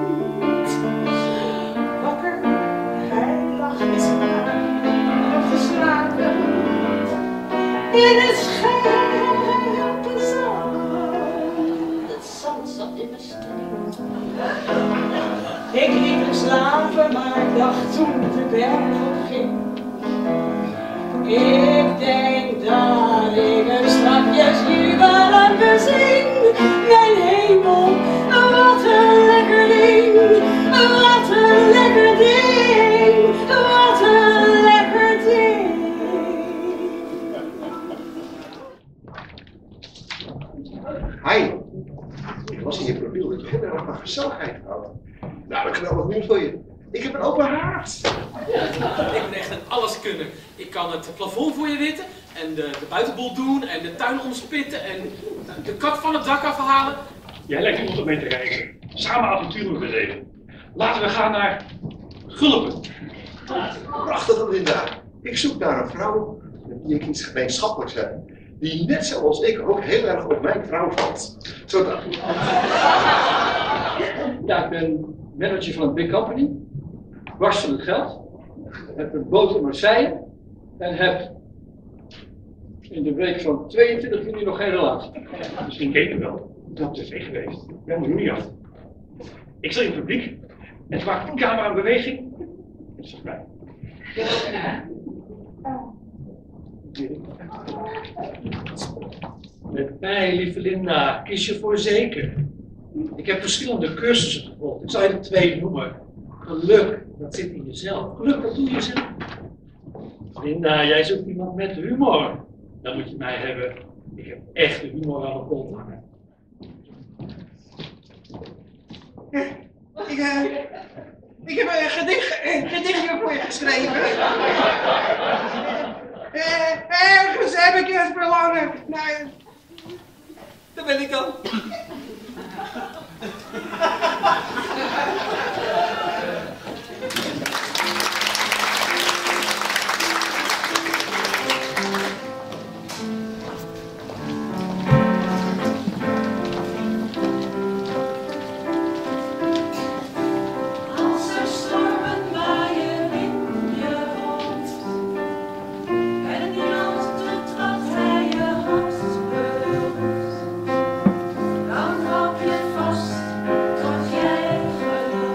wakker. Hij lag in zijn arm opgeslagen in het scherpe zand. Het zand zat in mijn strot. Ik liep hem slapen, maar ik dacht toen de berg op ging, ik denk dat ik hem strakjes jubelend bezing. Mijn hemel, wat een lekker ding, wat een lekker ding, wat een lekker ding. Hi, ik was in je profiel dat je heel erg van gezelligheid houdt. Nou, ik geloof het niet voor je. Ik heb een open haard. Ik ben echt een alleskunner. Ik kan het plafond voor je witten en de buitenboel doen en de tuin omspitten en de kat van het dak afhalen. Jij lijkt iemand om mee te reizen. Samen avonturen beleven. Laten we gaan naar Gulpen. Prachtig, Linda. Ik zoek naar een vrouw met wie ik iets gemeenschappelijks heb. Die net zoals ik ook heel erg op mijn vrouw valt. Zodat. Ja, ik ben manager van een big company. Barst van het geld. Heb een boot in Marseille. En heb in de week van 22 juni nog geen relatie. Misschien ken je hem wel. Dat op tv geweest. Ik ben er niet af. Ik zat in het publiek. En toen maakte een camera een beweging. En dat zag mij. Met mij, lieve Linda, kies je voor zeker. Ik heb verschillende cursussen gevolgd. Ik zal je er 2 noemen. Geluk, dat zit in jezelf. Geluk, dat doe je zelf. Linda, jij zoekt iemand met humor. Dan moet je mij hebben. Ik heb echte humor aan mijn kont hangen. Ik heb een gedichtje voor je geschreven. Ergens heb ik het verlangen. Nou, daar ben ik dan. Als er stormen waaien in je hoofd en niemand doet wat hij je had beloofd, dan hou je vast tot jij gelooft.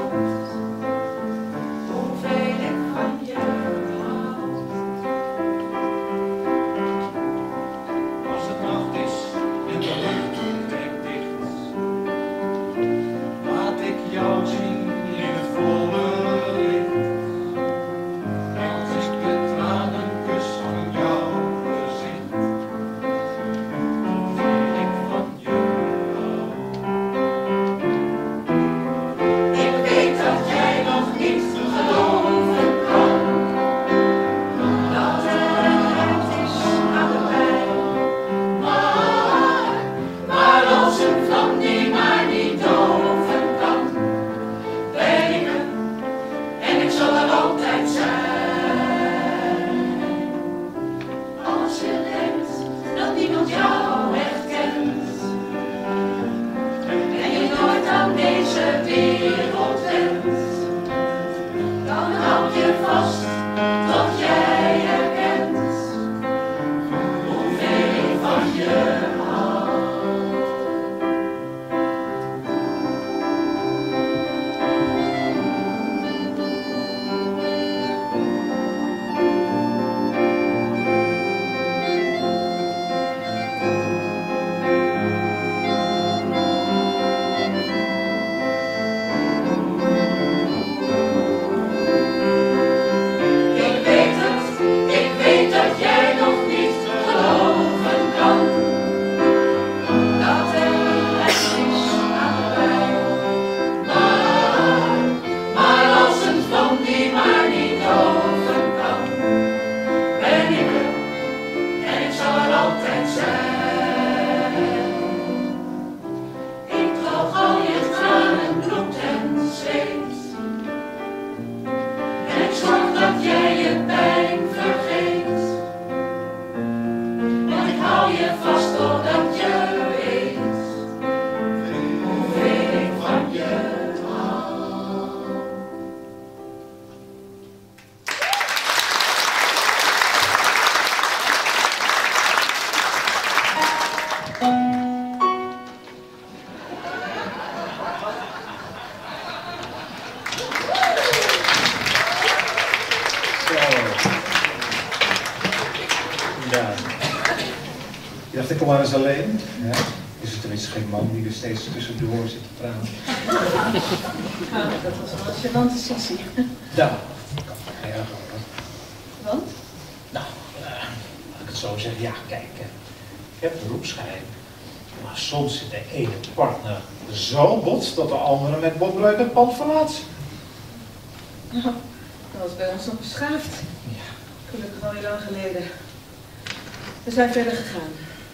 Ja. Je dacht, ik kom maar eens alleen. Ja. Is er tenminste geen man die er steeds tussendoor zit te praten? Dat was wel een gênante sessie. Ja, dat kan me erg hoor. Want? Nou, laat ik het zo zeggen. Ja, kijk, ik heb beroepsgeheim. Maar soms zit de ene partner zo bot dat de andere met botbreuk het pand verlaat. Nou, dat was bij ons nog beschaafd. Ja. Gelukkig al heel lang geleden. We zijn verder gegaan.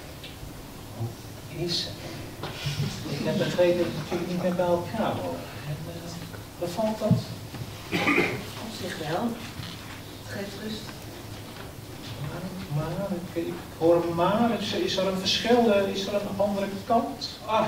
Is het? Ik heb begrepen dat jullie niet meer bij elkaar horen. En bevalt dat? Op zich wel. Het geeft rust. Maar, ik hoor maar, is er een verschil, is er een andere kant? Ah.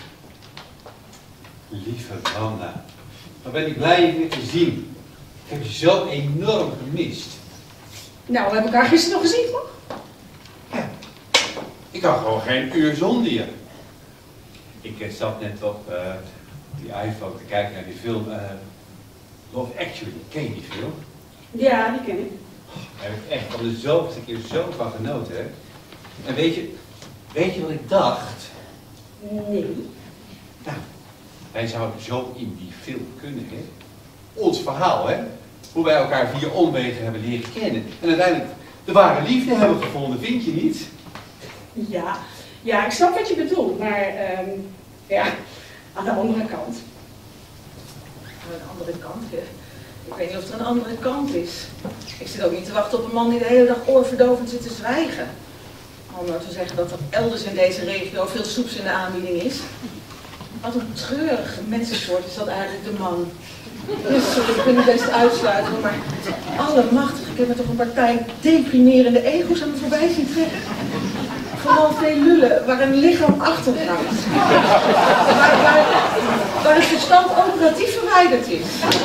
Lieve Wanda, wat ben ik blij je weer te zien. Ik heb je zo enorm gemist. Nou, we hebben elkaar gisteren nog gezien, toch? Ja. Ik had gewoon geen uur zonder je. Ik zat net op die iPhone te kijken naar die film Love Actually. Ken je die film? Ja, die ken ik. Daar heb ik echt van de zoveelste keer zo van genoten, hè? En weet je wat ik dacht? Nee. Nou, wij zouden zo in die film kunnen, hè? Ons verhaal, hè? Hoe wij elkaar via omwegen hebben leren kennen. En uiteindelijk de ware liefde hebben gevonden, vind je niet? Ja, ik snap wat je bedoelt, maar ja, aan de andere kant. Aan de andere kant, ja. Ik weet niet of er een andere kant is. Ik zit ook niet te wachten op een man die de hele dag oorverdovend zit te zwijgen. Om nou te zeggen dat er elders in deze regio veel soeps in de aanbieding is. Wat een treurige mensensoort is dat eigenlijk, de man. Sorry, ik kan het best uitsluiten, maar allemachtig, ik heb me toch een partij deprimerende ego's aan me voorbij zien trekken. Vooral veel lullen waar een lichaam achter hangt. Waar het verstand operatief verwijderd is.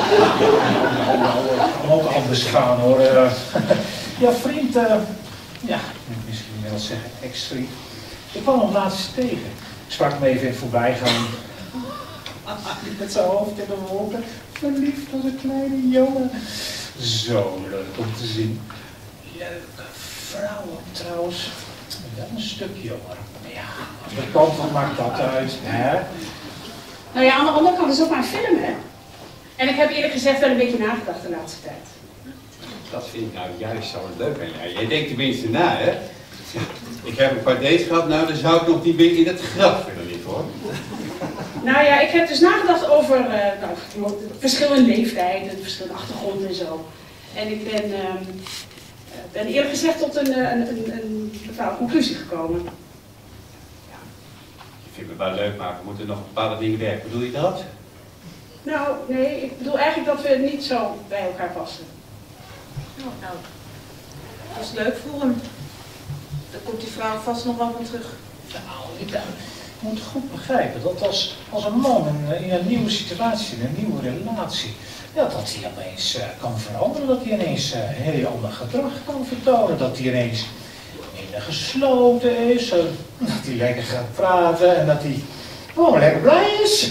Kan ook anders gaan hoor. Ja, vriend, ja, misschien wel zeggen ex-vriend. Ik kwam hem laatst tegen. Ik sprak hem even in het voorbijgaan. Met zijn hoofd in de wolken, verliefd als een kleine jongen. Zo leuk om te zien. Leuke vrouw trouwens. Wel een stuk jonger. Ja, aan de kant van maakt dat uit, hè? Nou ja, aan de andere kant is het ook maar een film, hè? En ik heb eerlijk gezegd wel een beetje nagedacht de laatste tijd. Dat vind ik nou juist zo leuk aan jou. Jij denkt tenminste na, hè? Ja, ik heb een paar dates gehad, nou dan zou ik nog niet meer in het graf willen liggen, hoor. Nou ja, ik heb dus nagedacht over het verschil in leeftijd, het verschil in achtergrond en zo. En ik ben eerlijk gezegd tot een bepaalde conclusie gekomen. Ja, je vindt me wel leuk, maar we moeten nog bepaalde dingen werken. Bedoel je dat? Nou, nee, ik bedoel eigenlijk dat we niet zo bij elkaar passen. Nou, dat is leuk voor hem. Daar komt die vrouw vast nog wel van terug. Nou, je moet goed begrijpen dat als een man in een nieuwe situatie, in een nieuwe relatie, ja, dat hij opeens kan veranderen, dat hij ineens een heel ander gedrag kan vertonen, dat hij ineens minder gesloten is, dat hij lekker gaat praten en dat hij gewoon lekker blij is.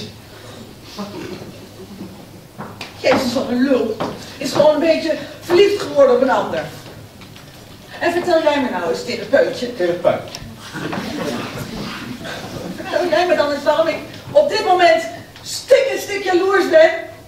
Jezus, wat een lul. Is gewoon een beetje verliefd geworden op een ander. En vertel jij me nou eens, therapeutje. Therapeut. Vertel jij me dan eens waarom ik op dit moment stik jaloers ben?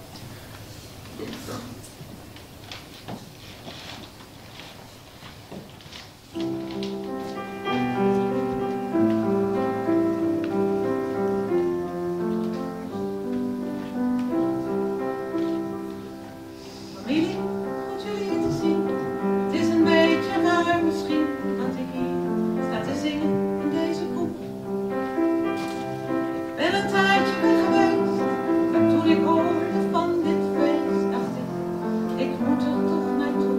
Familie, goed jullie hier te zien. Het is een beetje raar misschien dat ik hier sta te zingen in deze groep. Ik ben een tijdje weg geweest, maar toen ik hoorde van dit feest, dacht ik moet er toch naartoe.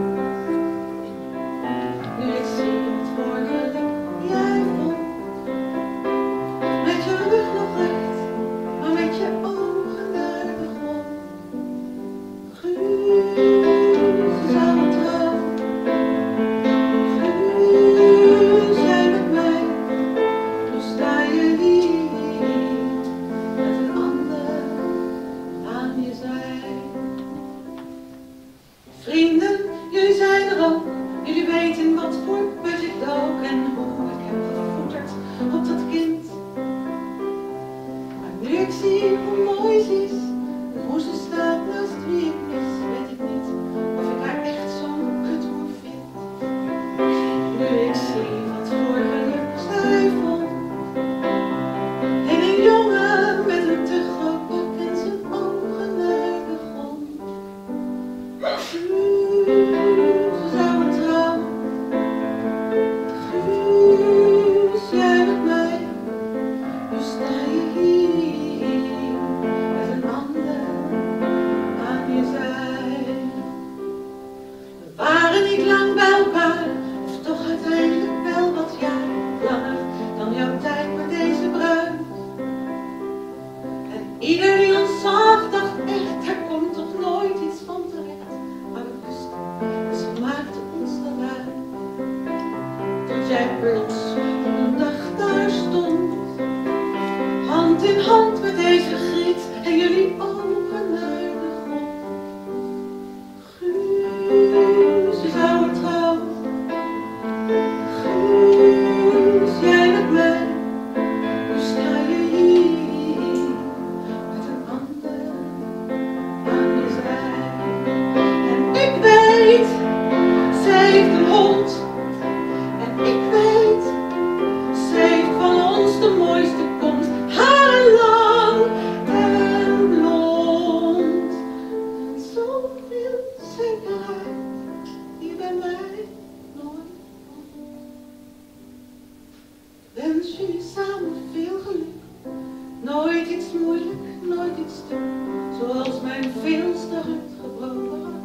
Nu ik zie het wonderlijk jij vond, met je rug nog recht, maar met je ogen naar de grond. Guus aan het trouw, Guus, jij met mij, nu sta je hier met een ander aan je zij. Vrienden, jullie zijn er ook, jullie weten wat voor mij ook en hoe ik heb gevoeterd op dat kind. Maar nu ik zie hoe mooi ze is, en hoe ze staat naast wie ik mis, weet ik niet of ik haar echt zo'n kuthoer vind. Nu ik zie wat voor geluk zij vond. En een jongen met een te groot pak en zijn ogen naar de grond. Ze zouden trouwen. Guus, jij met mij. Nu sta je hier met een ander aan je zij. We waren niet lang bij elkaar, of toch uiteindelijk wel wat jaar langer dan jouw tijd met deze bruid. En ieder die ons zag dacht echt, er komt toch nooit iets van terecht. Maar we kusten, dus we maakten ons eruit. Tot jij plots op een dag daar stond, hand in hand met deze griet en jullie ogen naar de grond. Guus, je zou er trouwen. Guus, jij met mij. Nu sta je hier met een ander aan je zij. En ik weet, zij heeft een hond. En ik weet, zij heeft van ons de mooiste kont. Haren lang en blond. En zoveel zekerheid die bij mij nooit komt. Wens jullie samen veel geluk. Nooit iets moeilijk, nooit iets stuk. Zoals mijn veelste hart gebroken had.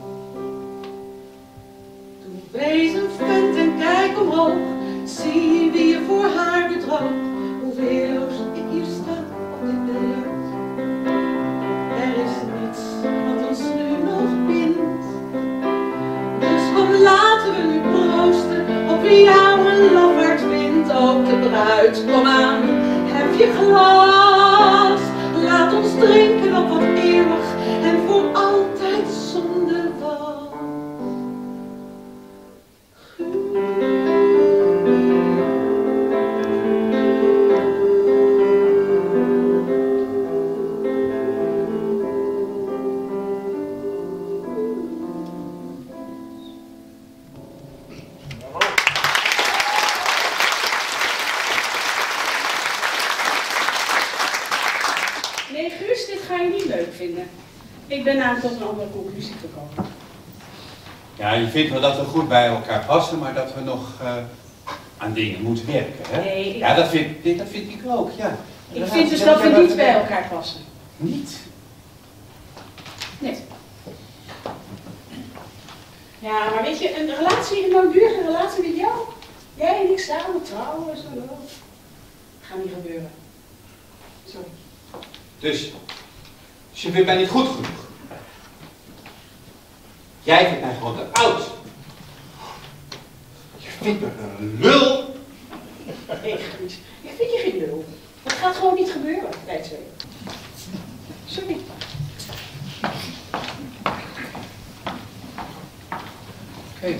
Toen wees een vent en kijk omhoog. Zie wie je voor haar bedroog. Hoe weerloos ik hier sta op dit biljart. Er is niets wat ons nu nog bindt. Dus kom laten we nu proosten op wie jou een lafaard vindt. Ook de bruid, kom aan, heb je glas. Laat ons drinken op wat eeuwig en voor altijd zonde was. Nee, Guus, dit ga je niet leuk vinden. Ik ben namelijk tot een andere conclusie gekomen. Ja, je vindt wel dat we goed bij elkaar passen, maar dat we nog aan dingen moeten werken, hè? Nee, Ja, dat vind ik ook, ja. Ik vind dus dat we niet bij elkaar passen. Niet? Nee. Ja, maar weet je, een relatie, een langdurige relatie met jou, jij en ik samen trouwen, zo. Gaat niet gebeuren. Sorry. Dus je vindt mij niet goed genoeg. Jij vindt mij gewoon te oud. Je vindt me een lul. Nee, Guus, ik vind je geen lul. Dat gaat gewoon niet gebeuren, wij twee. Sorry. Oké.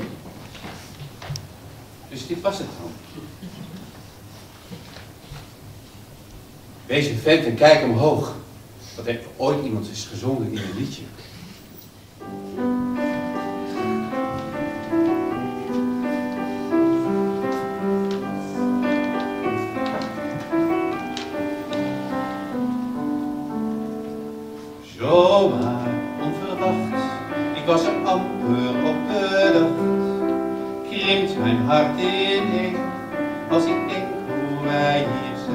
Dus dit was het dan. Wees een vent en kijk omhoog. Dat heeft ooit iemand eens gezongen in een liedje. Zomaar onverwacht, ik was er amper op bedacht. Krimpt mijn hart ineen, als ik denk hoe wij hier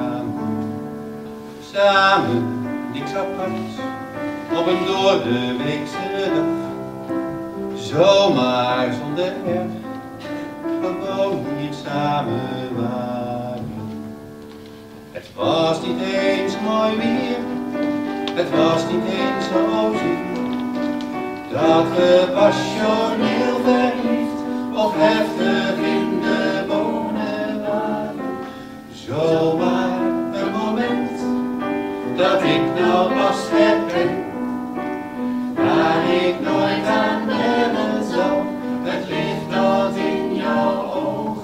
samen, niks apart, op een door de weekse dag. Zomaar zonder erg, gewoon hier samen waren. Het was niet eens mooi weer, het was niet eens zo zoet, dat we passioneel verliefd of heftig in de bonen waren. Zomaar een moment dat ik nou pas herken, waar ik nooit aan wennen zal, het licht dat in jouw ogen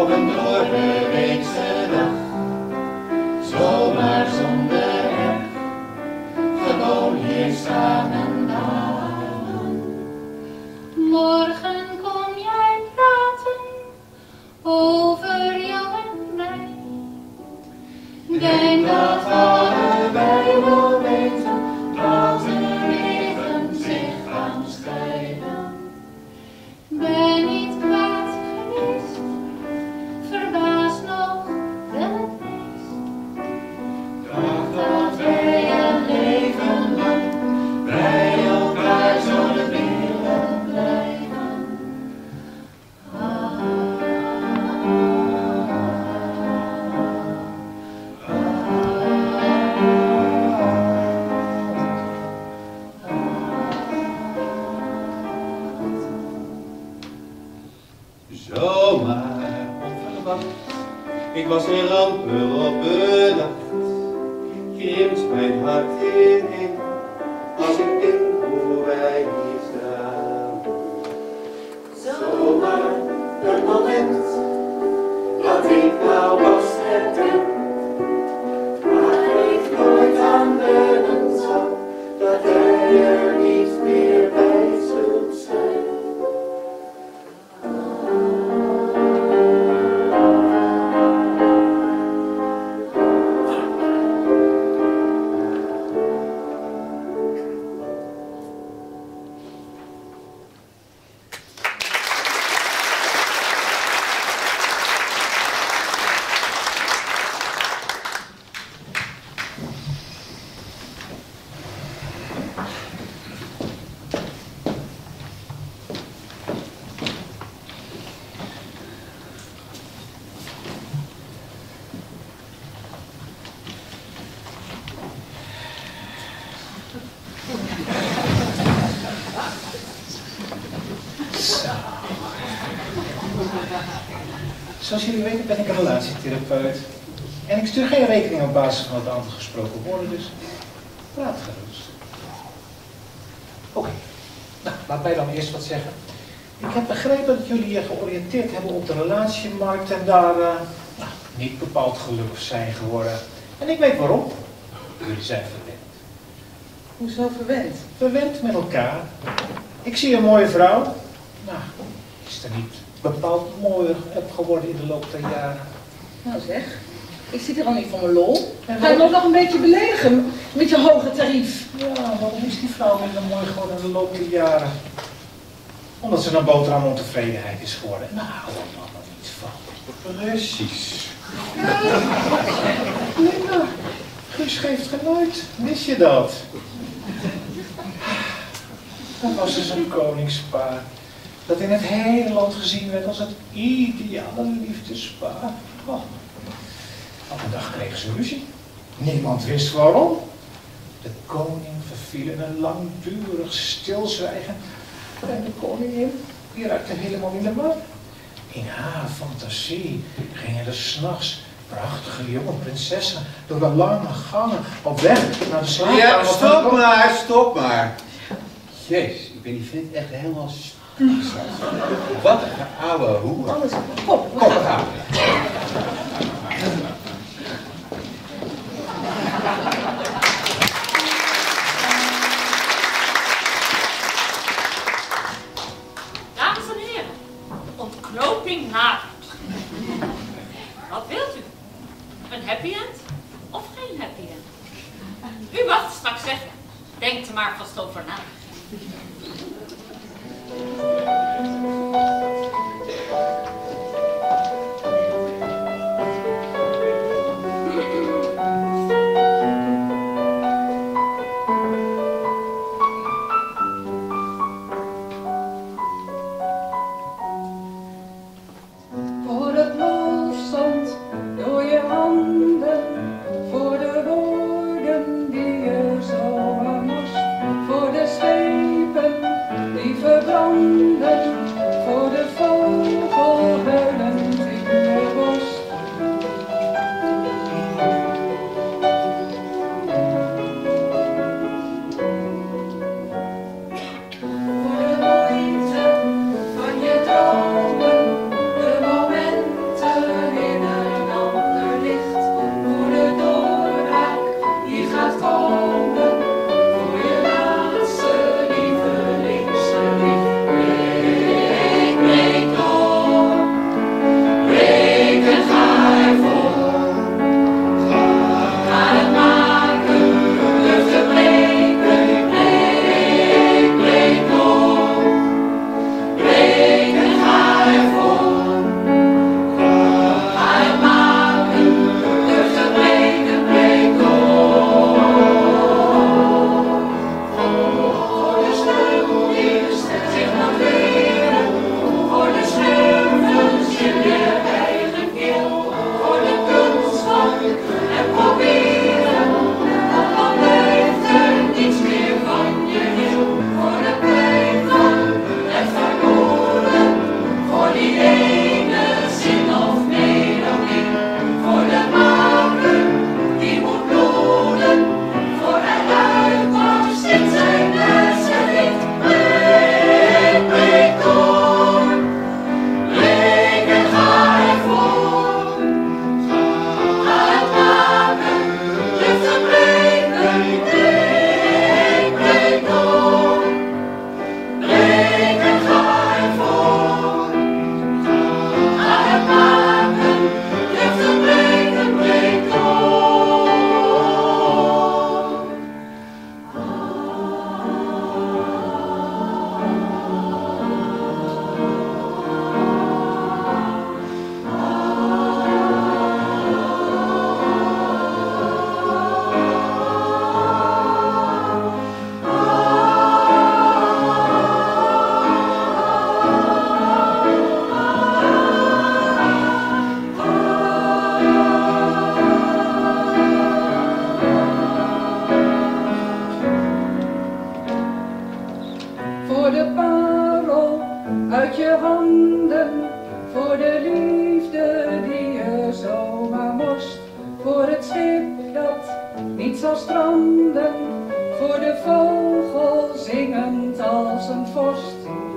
op een doorgeweekse dag, zomaar zonder hek, gewoon hier staan en dansen. Morgen kom jij praten over jou en mij. Denk dat allebei wel weten dat de wegen zich gaan scheiden. Ben niet kwaad geweest, verbaas nog wel het meest. Dacht dat wij een leven lang bij elkaar zouden willen blijven. Zomaar onverwacht, ik was in rampen op bedacht. Krimpt mijn hart ineen, als ik denk hoe wij hier staan. Zomaar een moment, dat ik nou pas herken. Maar ik nooit aan wennen zou, dat jij er niet meer bij zult zijn. Zoals jullie weten ben ik een relatietherapeut. En ik stuur geen rekening op basis van wat aantal gesproken woorden, dus praat gerust. Oké, nou, laat mij dan eerst wat zeggen. Ik heb begrepen dat jullie je georiënteerd hebben op de relatiemarkt en daar niet bepaald gelukkig zijn geworden. En ik weet waarom. Jullie zijn verwend. Hoezo verwend? Verwend met elkaar. Ik zie een mooie vrouw. Nou, is er niet bepaald mooier op geworden in de loop der jaren. Nou zeg, ik zit hier al niet voor mijn lol. Ga je me ook nog een beetje beledigen met je hoge tarief? Ja, waarom is die vrouw minder mooi geworden in de loop der jaren? Omdat ze een boterham ontevredenheid is geworden. Nou, daar nog iets van. Precies. Linda, Guus geeft genooid. Wist je dat? Dat was dus een koningspaar. Dat in het hele land gezien werd als het ideale liefdespaar. Oh. Op een dag kregen ze ruzie. Niemand wist waarom. De koning verviel in een langdurig stilzwijgen. En de koningin, die raakte helemaal in de war. In haar fantasie gingen er 's nachts prachtige jonge prinsessen door de lange gangen op weg naar de slaapkamer. Ja, stop maar. Jezus, ik ben die vent echt helemaal spuugzat. Wat een ouwe hoer. Alles op. Kom, we gaan. Dames en heren, de ontknoping nadert. Wat wilt u? Een happy end of geen happy end? U mag het straks zeggen. Denk er maar vast over na. Voor het loszand door je handen, voor de woorden die je zo moest, voor de stem uit je handen voor de liefde die je zomaar morst, voor het schip dat niet zal stranden, voor de vogel zingend als een vorst.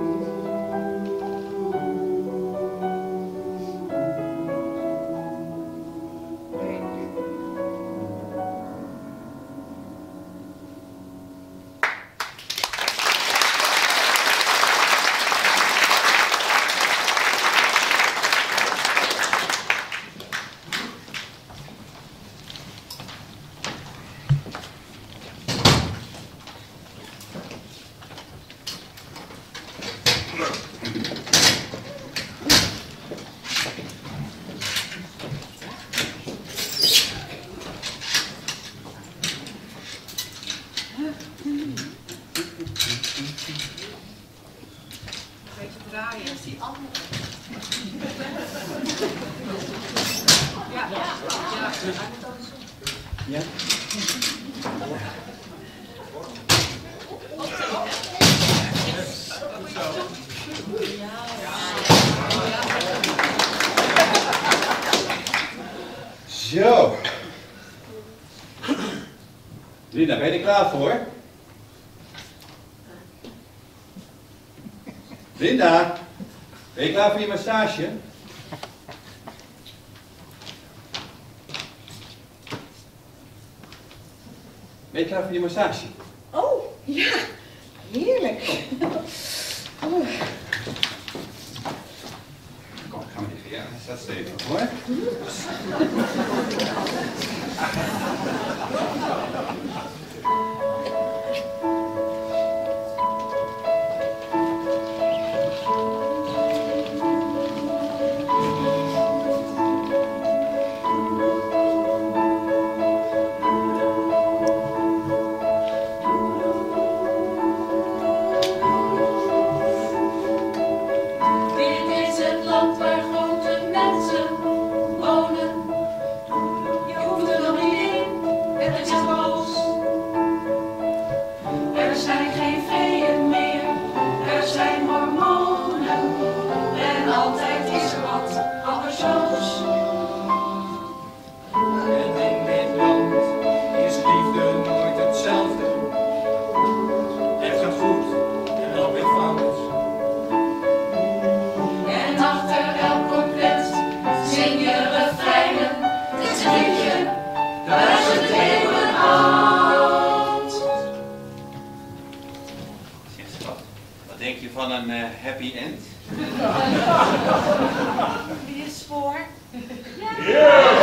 Zo. Linda, ben je er klaar voor? Linda, ben je klaar voor je massage? Ben je klaar voor je massage? Oh, ja. Heerlijk. Oh. Kom, ga maar liggen. Ja, staat stevig hoor. Van een happy end? Wie is voor? Ja!